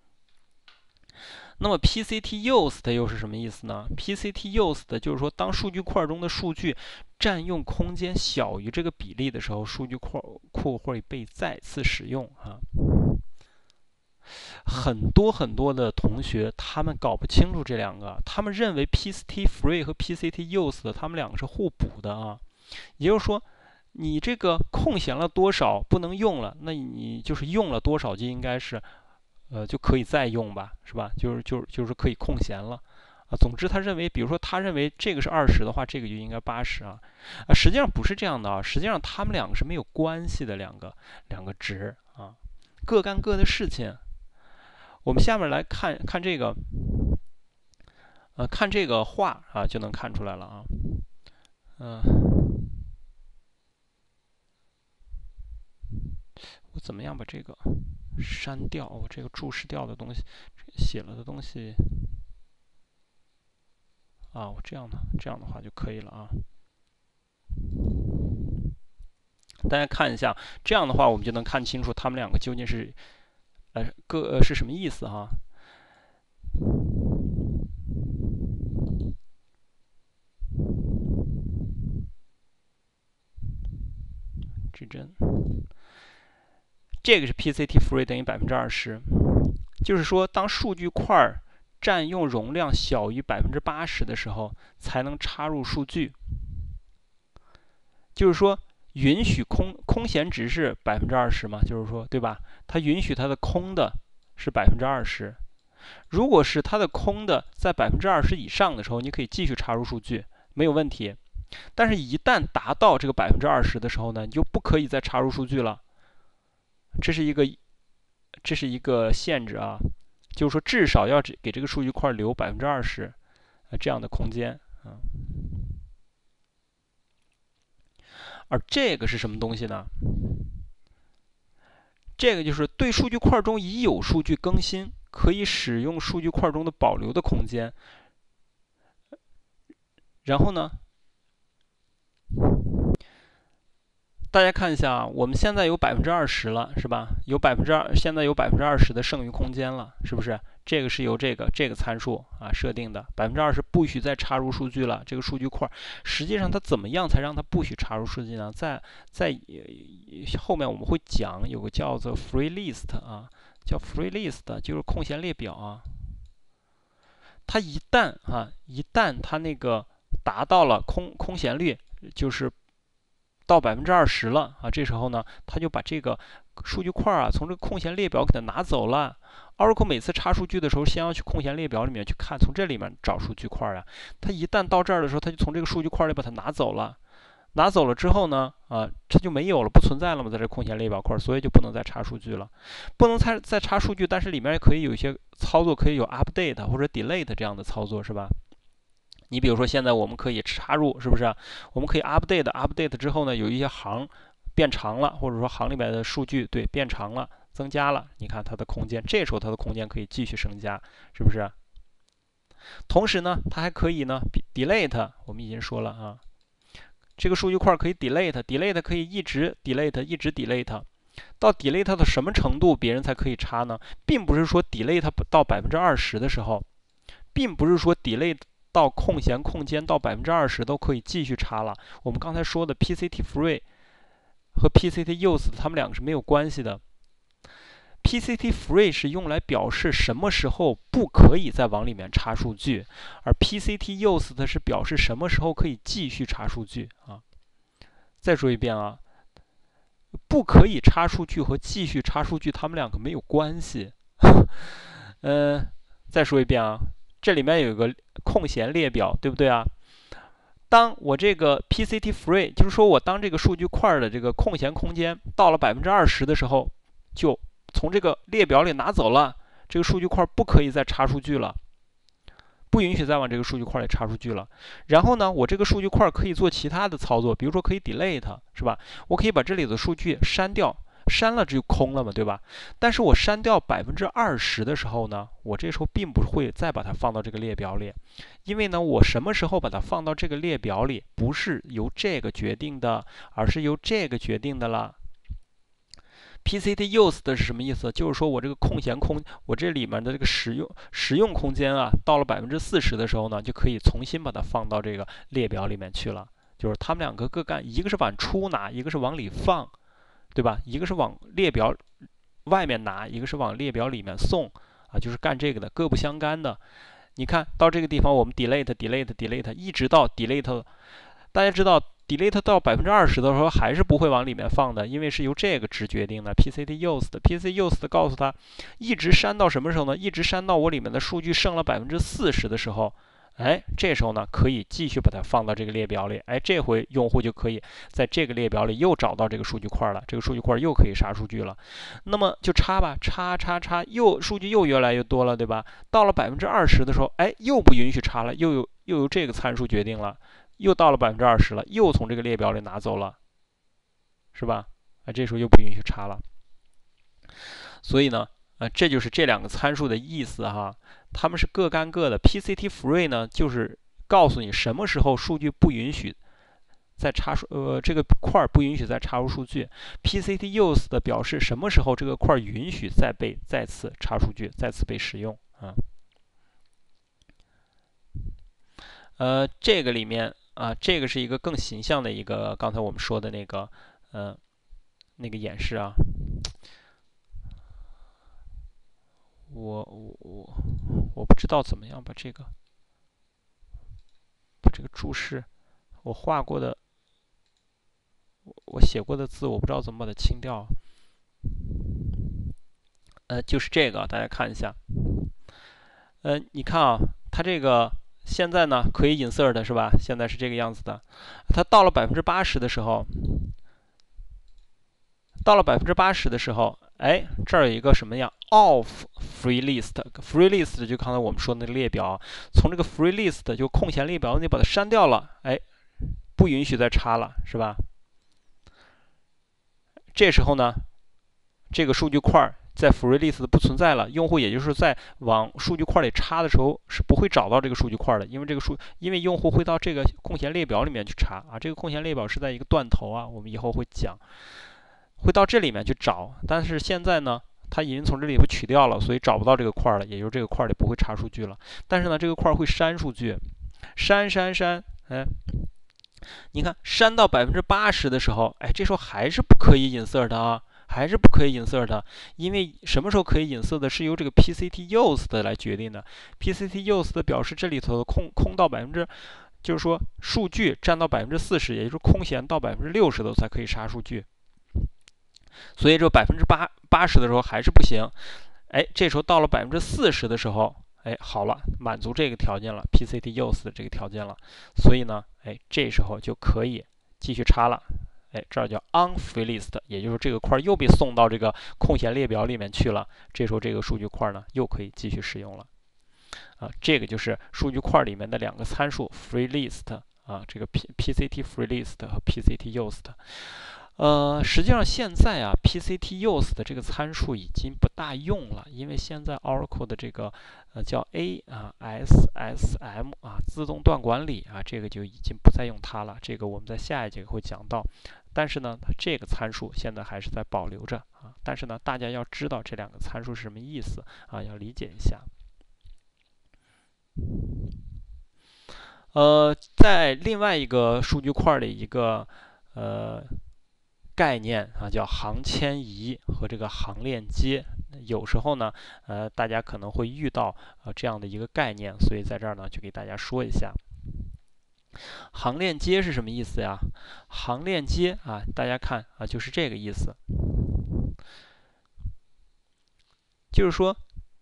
那么 PCT Used 又是什么意思呢？ PCT Used 就是说，当数据块中的数据占用空间小于这个比例的时候，数据库会被再次使用很多的同学他们搞不清楚这2个，他们认为 PCT Free 和 PCT Used 他们2个是互补的也就是说，你这个空闲了多少不能用了，那你就是用了多少就应该是就可以再用吧，是吧？就是可以空闲了总之他认为，比如说他认为这个是20的话，这个就应该80实际上不是这样的实际上他们2个是没有关系的两个值各干各的事情。我们下面来看这个看这个画就能看出来了我怎么样把这个删掉？我这个注释掉的东西，写了的东西我这样的话就可以了大家看一下，这样的话我们就能看清楚他们2个究竟是是什么意思指针，这个是 PCT Free 等于20%，就是说，当数据块占用容量小于80%的时候，才能插入数据。就是说，允许空闲值是20%嘛？就是说，对吧？它允许它的空的是20%。如果是它的空的在20%以上的时候，你可以继续插入数据，没有问题。但是，一旦达到这个20%的时候呢，你就不可以再插入数据了。这是一个限制就是说至少要给这个数据块留20%这样的空间而这个是什么东西呢？这个就是对数据块中已有数据更新，可以使用数据块中的保留的空间。然后呢，大家看一下我们现在有20%了，是吧？现在有20%的剩余空间了，是不是？这个是由这个参数设定的，20%不许再插入数据了。这个数据块实际上它怎么样才让它不许插入数据呢？在后面我们会讲，有个叫做 free list 叫 free list 就是空闲列表它一旦它那个达到了空闲率，就是到20%了这时候呢，它就把这个数据块从这个空闲列表给它拿走了。Oracle 每次插数据的时候，先要去空闲列表里面去看，从这里面找数据块它一旦到这儿的时候，它就从这个数据块里把它拿走了。拿走了之后呢，它就没有了，不存在了嘛，在这空闲列表块，所以就不能再插数据了。不能再插数据，但是里面也可以有一些操作，可以有 update 或者 delete 这样的操作，是吧？你比如说，现在我们可以插入，是不是？我们可以 update 之后呢，有一些行变长了，或者说行里面的数据变长了，增加了。你看它的空间，这时候它的空间可以继续升加，是不是？同时呢，它还可以呢 delete， 我们已经说了这个数据块可以 delete 可以一直 delete， 到 delete 到什么程度别人才可以插呢？并不是说 delete 到20%的时候，并不是说 delete 到空闲空间到20%都可以继续插了。我们刚才说的 PCT Free 和 PCT Used 它们2个是没有关系的。 PCT_free 是用来表示什么时候不可以再往里面插数据，而 PCT_used 是表示什么时候可以继续插数据啊。再说一遍啊，不可以插数据和继续插数据，它们两个没有关系。再说一遍啊，这里面有一个空闲列表，对不对啊？当我这个 PCT_free， 就是说我当这个数据块的这个空闲空间到了20%的时候，就从这个列表里拿走了，这个数据块不可以再插数据了，不允许再往这个数据块里插数据了。然后呢，我这个数据块可以做其他的操作，比如说可以 delete， 是吧？我可以把这里的数据删掉。删了这就空了嘛，对吧？但是我删掉20%的时候呢，我这时候并不会再把它放到这个列表里，因为呢，我什么时候把它放到这个列表里，不是由这个决定的，而是由这个决定的了。PCT_used 是什么意思？就是说我这个空闲空，我这里面的这个使用空间啊，到了40%的时候呢，就可以重新把它放到这个列表里面去了。就是它们两个各干，一个是往出拿，一个是往里放。对吧？一个是往列表外面拿，一个是往列表里面送啊，就是干这个的，各不相干的。你看到这个地方，我们 delete， 一直到 delete， 大家知道 delete 到20%的时候还是不会往里面放的，因为是由这个值决定的。PCT_used 告诉他，一直删到什么时候呢？一直删到我里面的数据剩了40%的时候。这时候呢，可以继续把它放到这个列表里。这回用户就可以在这个列表里又找到这个数据块了，这个数据块又可以杀数据了。那么就插吧，插，数据又越来越多了，对吧？到了20%的时候，又不允许插了，又由这个参数决定了，又到了20%了，又从这个列表里拿走了，是吧？这时候又不允许插了。所以呢，这就是这两个参数的意思哈。它们是各干各的。PCT_free 呢，就是告诉你什么时候数据不允许再插这个块不允许再插入数据。PCT_used 表示什么时候这个块允许再次插数据，再次被使用啊。这个里面啊，这个是一个更形象的一个刚才我们说的那个那个演示啊。我不知道怎么样把这个注释，我画过的，我写过的字，我不知道怎么把它清掉。就是这个，大家看一下。你看啊，它这个现在呢可以insert是吧？现在是这个样子的。它到了80%的时候，这儿有一个什么呀 ？off free list，free list 就刚才我们说的那个列表，从这个 free list 就空闲列表你把它删掉了，不允许再插了，是吧？这时候呢，这个数据块在 free list 不存在了，用户也就是在往数据块里插的时候是不会找到这个数据块的，因为用户会到这个空闲列表里面去插啊，这个空闲列表是在一个断头啊，我们以后会讲。会到这里面去找，但是现在呢，它已经从这里头取掉了，所以找不到这个块了，也就是这个块里不会插数据了。但是呢，这个块会删数据，删，你看删到80%的时候，这时候还是不可以insert啊，还是不可以insert，因为什么时候可以insert是由这个 PCT_used 来决定的。PCT_used 表示这里头的空到就是说数据占到40%，也就是空闲到60%的才可以杀数据。所以这80%的时候还是不行，这时候到了40%的时候，好了，满足这个条件了 ，PCT_used 的这个条件了，所以呢，这时候就可以继续插了，这儿叫 on_free list， 也就是这个块又被送到这个空闲列表里面去了，这时候这个数据块呢又可以继续使用了，这个就是数据块里面的两个参数 free list 啊，这个 PCT_free list 和 PCT_used。实际上现在啊 ，PCT_used 的这个参数已经不大用了，因为现在 Oracle 的这个叫 ASSM 啊，自动段管理啊，这个就已经不再用它了。这个我们在下一节会讲到。但是呢，这个参数现在还是在保留着啊。但是呢，大家要知道这两个参数是什么意思啊，要理解一下。在另外一个数据块的一个概念啊，叫行迁移和这个行链接。有时候呢，大家可能会遇到这样的一个概念，所以在这儿呢就给大家说一下。行链接是什么意思呀？行链接啊，大家看啊，就是这个意思，就是说，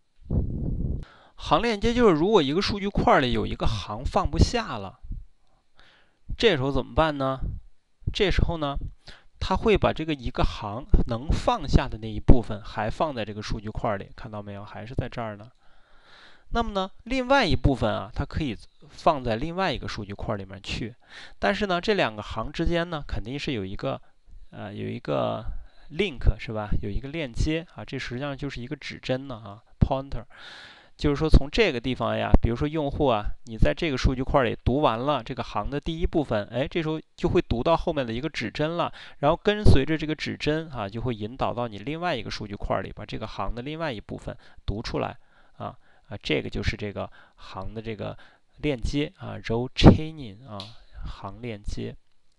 行链接就是如果一个数据块里有一个行放不下了，这时候怎么办呢？这时候呢，它会把这个一个行能放下的那一部分还放在这个数据块里，看到没有？还是在这儿呢。那么呢，另外一部分啊，它可以放在另外一个数据块里面去。但是呢，这两个行之间呢，肯定是有一个link 是吧？有一个链接啊，这实际上就是一个指针呢啊 ，pointer。就是说，从这个地方呀，比如说用户啊，你在这个数据块里读完了这个行的第一部分，哎，这时候就会读到后面的一个指针了，然后跟随着这个指针啊，就会引导到你另外一个数据块里，把这个行的另外一部分读出来啊。这个就是这个行的这个链接啊 ，row chaining 啊，行链接。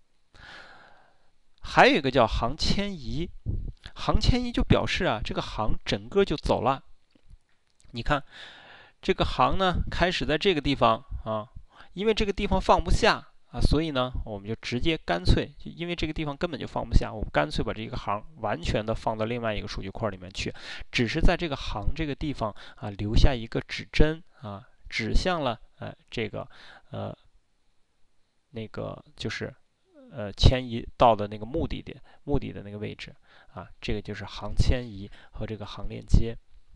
还有一个叫行迁移，行迁移就表示啊，这个行整个就走了。你看，这个行呢，开始在这个地方啊，因为这个地方放不下啊，所以呢，我们就直接干脆，因为这个地方根本就放不下，我们干脆把这个行完全的放到另外一个数据块里面去，只是在这个行这个地方啊，留下一个指针啊，指向了这个那个就是迁移到的那个目的的那个位置啊，这个就是行迁移和这个行链接。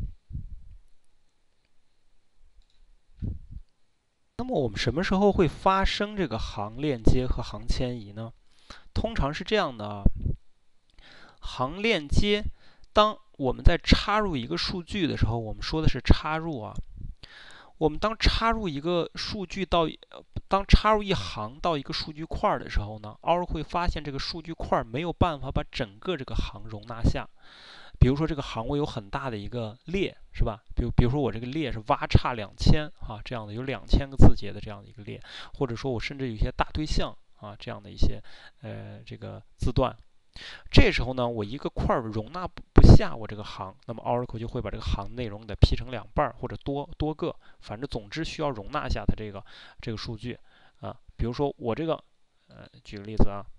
那么我们什么时候会发生这个行链接和行迁移呢？通常是这样的啊，行链接，当我们在插入一个数据的时候，我们说的是插入啊。我们当插入一个数据当插入一行到一个数据块的时候呢，Oracle 会发现这个数据块没有办法把整个这个行容纳下。比如说这个行我有很大的一个列，是吧？比如说我这个列是挖叉2000啊，这样的有2000个字节的这样的一个列，或者说我甚至有一些大对象啊这样的一些这个字段。这时候呢，我一个块容纳不下我这个行，那么 Oracle 就会把这个行内容给劈成两半或者多个，反正总之需要容纳下它这个数据啊。比如说我这个举个例子啊，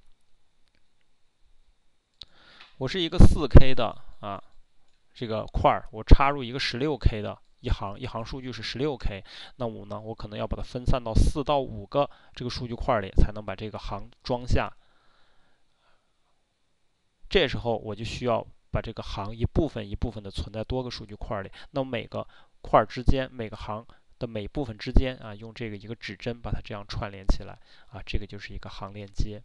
我是一个4K 的啊这个块我插入一个16K 的一行数据是16K，那我可能要把它分散到4到5个这个数据块里，才能把这个行装下。这时候我就需要把这个行一部分一部分的存在多个数据块里，那么每个块之间，每个行的每部分之间啊，用这个一个指针把它这样串联起来啊，这个就是一个行链接。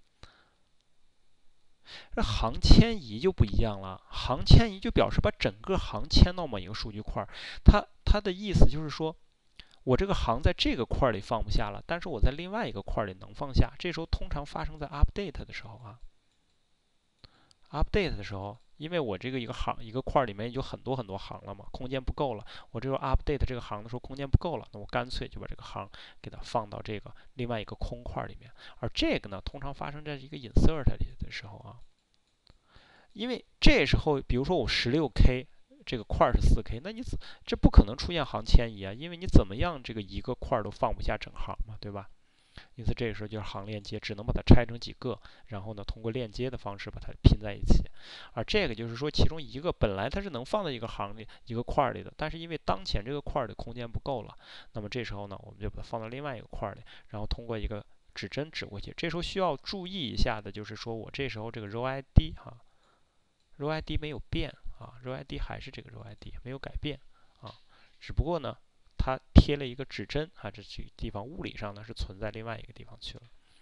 这行迁移就不一样了，行迁移就表示把整个行迁到某一个数据块，它的意思就是说，我这个行在这个块里放不下了，但是我在另外一个块里能放下。这时候通常发生在 update 的时候啊。update 的时候，因为我这个一个块里面有很多行了嘛，空间不够了。我这个 update 这个行的时候空间不够了，那我干脆就把这个行给它放到这个另外一个空块里面。而这个呢，通常发生在一个 insert 里的时候啊，因为这时候比如说我16K。这个块是4K，那这不可能出现行迁移啊，因为你怎么样这个一个块都放不下整行嘛，对吧？因此这个时候就是行链接，只能把它拆成几个，然后呢通过链接的方式把它拼在一起。而这个就是说，其中一个本来它是能放在一个行里、一个块里的，但是因为当前这个块的空间不够了，那么这时候呢，我们就把它放到另外一个块里，然后通过一个指针指过去。这时候需要注意一下的就是说，我这时候这个 row ID 哈，row ID 没有变啊，row ID 还是这个 row ID 没有改变啊，只不过呢。它贴了一个指针啊，这个地方物理上呢是存在另外一个地方去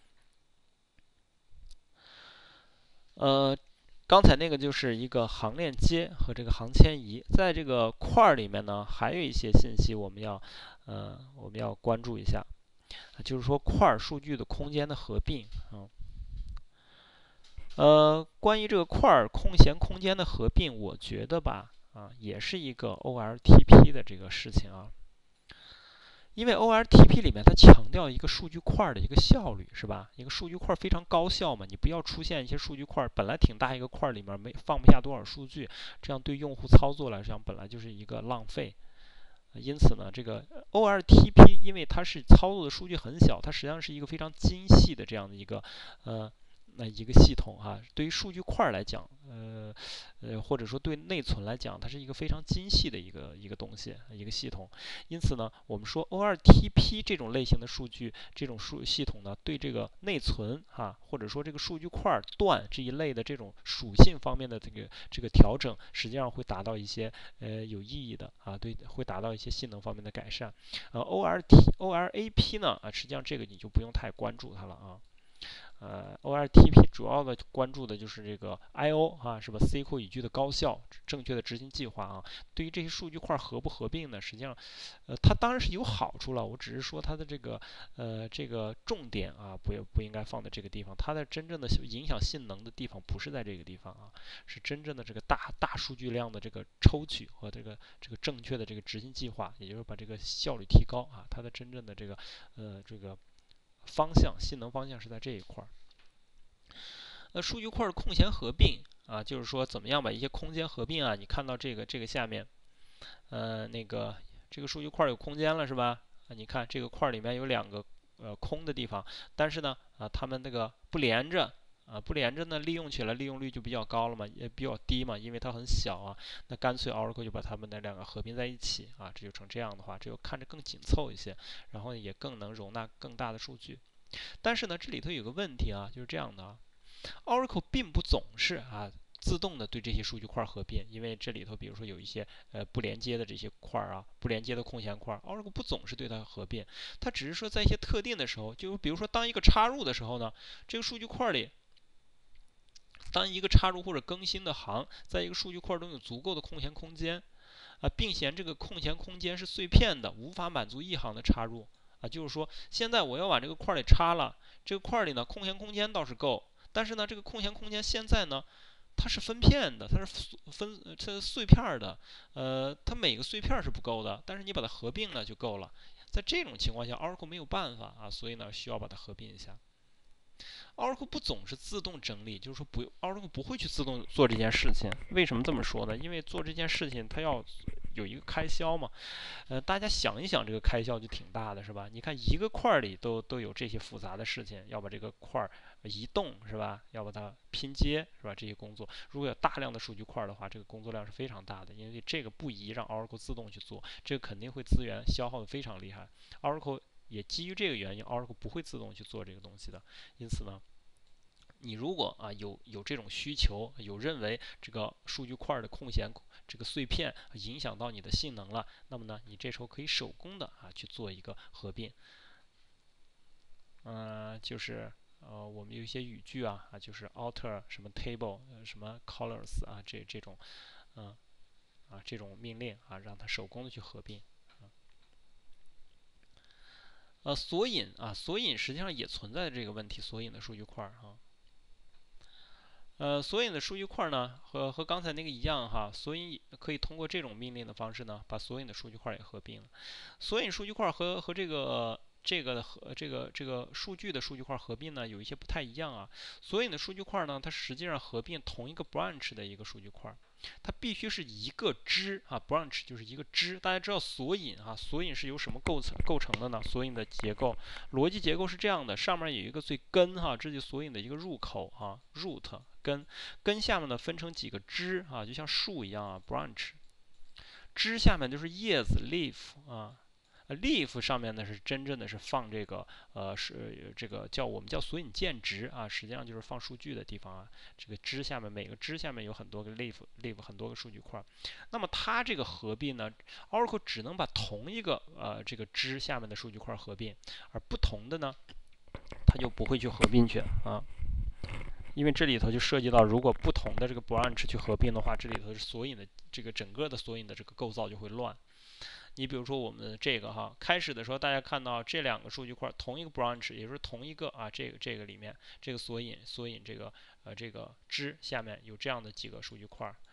了。刚才那个就是一个行链接和这个行迁移，在这个块里面呢，还有一些信息我们要关注一下，就是说块数据的空间的合并关于这个块空闲空间的合并，我觉得吧也是一个 OLTP 的这个事情啊。 因为 OLTP 里面它强调一个数据块的一个效率，是吧？一个数据块非常高效嘛，你不要出现一些数据块本来挺大一个块里面放不下多少数据，这样对用户操作来讲本来就是一个浪费。因此呢，这个 OLTP 因为它是操作的数据很小，它实际上是一个非常精细的这样的一个一个系统哈。对于数据块来讲，或者说对内存来讲，它是一个非常精细的一个东西，一个系统。因此呢，我们说 OLTP 这种类型的数据，这种系统呢，对这个内存或者说这个数据块段这一类的这种属性方面的这个调整，实际上会达到一些有意义的对，会达到一些性能方面的改善。OLAP 呢实际上这个你就不用太关注它了啊。OLTP 主要的关注的就是这个 I/O 是吧 ？SQL 语句的高效、正确的执行计划啊。对于这些数据块合不合并呢？实际上，它当然是有好处了。我只是说它的这个重点不应该放在这个地方。它的真正的影响性能的地方不是在这个地方啊，是真正的这个大数据量的这个抽取和这个正确的这个执行计划，也就是把这个效率提高啊。它的真正的这个方向，性能方向是在这一块儿。数据块的空闲合并就是说怎么样把一些空间合并你看到这个下面，这个数据块有空间了是吧？你看这个块里面有两个空的地方，但是呢它们那个不连着。不连着呢，利用起来利用率就比较高了嘛，也比较低嘛，因为它很小那干脆 Oracle 就把它们的两个合并在一起这就成这样的话，这就看着更紧凑一些，然后也更能容纳更大的数据。但是呢，这里头有个问题就是这样的Oracle 并不总是自动的对这些数据块合并，因为这里头比如说有一些不连接的这些块不连接的空闲块，Oracle 不总是对它合并，它只是说在一些特定的时候，就比如说当一个插入的时候呢，这个数据块里。当一个插入或者更新的行在一个数据块中有足够的空闲空间并且这个空闲空间是碎片的，无法满足一行的插入就是说现在我要往这个块里插了，这个块里呢空闲空间倒是够，但是呢这个空闲空间现在呢它是分片的，它是碎片的，它每个碎片是不够的，但是你把它合并了就够了。在这种情况下 ，Oracle 没有办法所以呢需要把它合并一下。Oracle 不总是自动整理，就是说Oracle 不会去自动做这件事情。为什么这么说呢？因为做这件事情它要有一个开销嘛。大家想一想，这个开销就挺大的，是吧？你看一个块里都有这些复杂的事情，要把这个块移动，是吧？要把它拼接，是吧？这些工作，如果有大量的数据块的话，这个工作量是非常大的，因为这个不宜让 Oracle 自动去做，这个肯定会资源消耗的非常厉害。Oracle 也基于这个原因 ，Oracle 不会自动去做这个东西的。因此呢，你如果有这种需求，有认为这个数据块的空闲这个碎片影响到你的性能了，那么呢，你这时候可以手工的去做一个合并。就是我们有一些语句就是 alter 什么 table 什么 colors这种这种命令让它手工的去合并。索引索引实际上也存在这个问题，索引的数据块索引的数据块呢，和刚才那个一样索引可以通过这种命令的方式呢，把索引的数据块也合并了。索引数据块和这个数据的数据块合并呢，有一些不太一样索引的数据块呢，它实际上合并同一个 branch 的一个数据块。它必须是一个支branch 就是一个支。大家知道索引索引是由什么构成的呢？索引的结构逻辑结构是这样的：上面有一个最根这就是索引的一个入口root 根下面呢分成几个枝就像树一样branch。枝下面就是叶子 leaf 上面呢是真正的是放这个是这个我们叫索引键值实际上就是放数据的地方这个枝下面每个枝下面有很多个 leaf 很多个数据块。那么它这个合并呢 ，Oracle 只能把同一个这个枝下面的数据块合并，而不同的呢，它就不会去合并去因为这里头就涉及到，如果不同的这个 branch 去合并的话，这里头索引的这个整个的索引的这个构造就会乱。你比如说我们这个开始的时候大家看到这两个数据块同一个 branch， 也就是同一个这个里面这个索引这个这个枝下面有这样的几个数据块。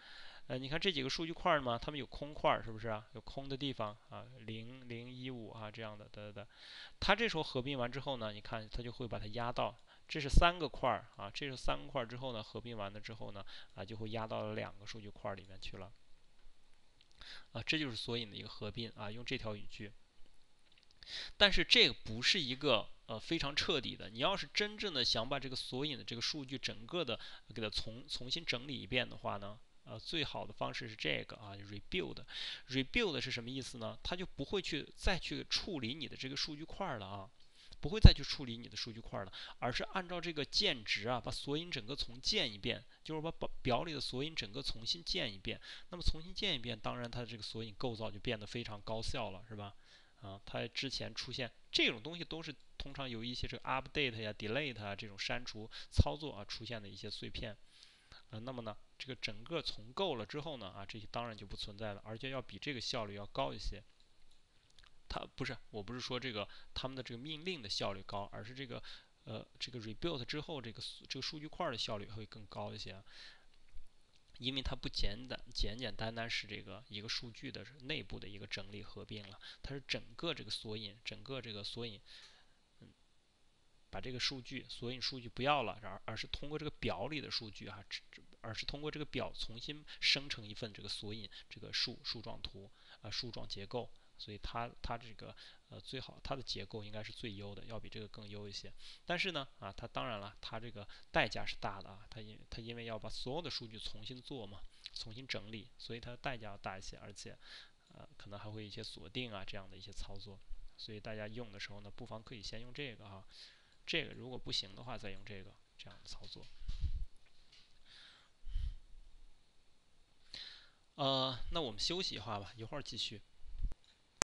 你看这几个数据块嘛，它们有空块，是不是啊？有空的地方啊，0015啊这样的，对对对。它这时候合并完之后呢，你看它就会把它压到，这是3个块啊，这是3个块之后呢，合并完了之后呢，就会压到了2个数据块里面去了。这就是索引的一个合并啊，用这条语句。但是这个不是一个非常彻底的。你要是真正的想把这个索引的这个数据整个的给它重新整理一遍的话呢，最好的方式是这个啊，rebuild。rebuild 是什么意思呢？它就不会再去处理你的这个数据块了啊。不会再去处理你的数据块了，而是按照这个键值啊，把索引整个重建一遍，就是把表里的索引整个重新建一遍。那么重新建一遍，当然它的这个索引构造就变得非常高效了，是吧？它之前出现这种东西都是通常由一些这个 update 呀、delete 啊这种删除操作出现的一些碎片。那么呢，这个整个重构了之后呢，这些当然就不存在了，而且要比这个效率要高一些。我不是说这个他们的这个命令的效率高，而是这个 rebuild 之后这个数据块的效率会更高一些。因为它不简单单是这个一个数据的内部的一个整理合并了，它是整个这个索引，把这个索引数据不要了，而是通过这个表里的数据而是通过这个表重新生成一份这个索引这个树状图树状结构。所以它这个最好它的结构应该是最优的，要比这个更优一些。但是呢它当然了，它这个代价是大的它因为要把所有的数据重新做嘛，重新整理，所以它的代价要大一些，而且可能还会一些锁定这样的一些操作。所以大家用的时候呢，不妨可以先用这个这个如果不行的话，再用这样的操作。那我们休息一会儿吧，一会儿继续。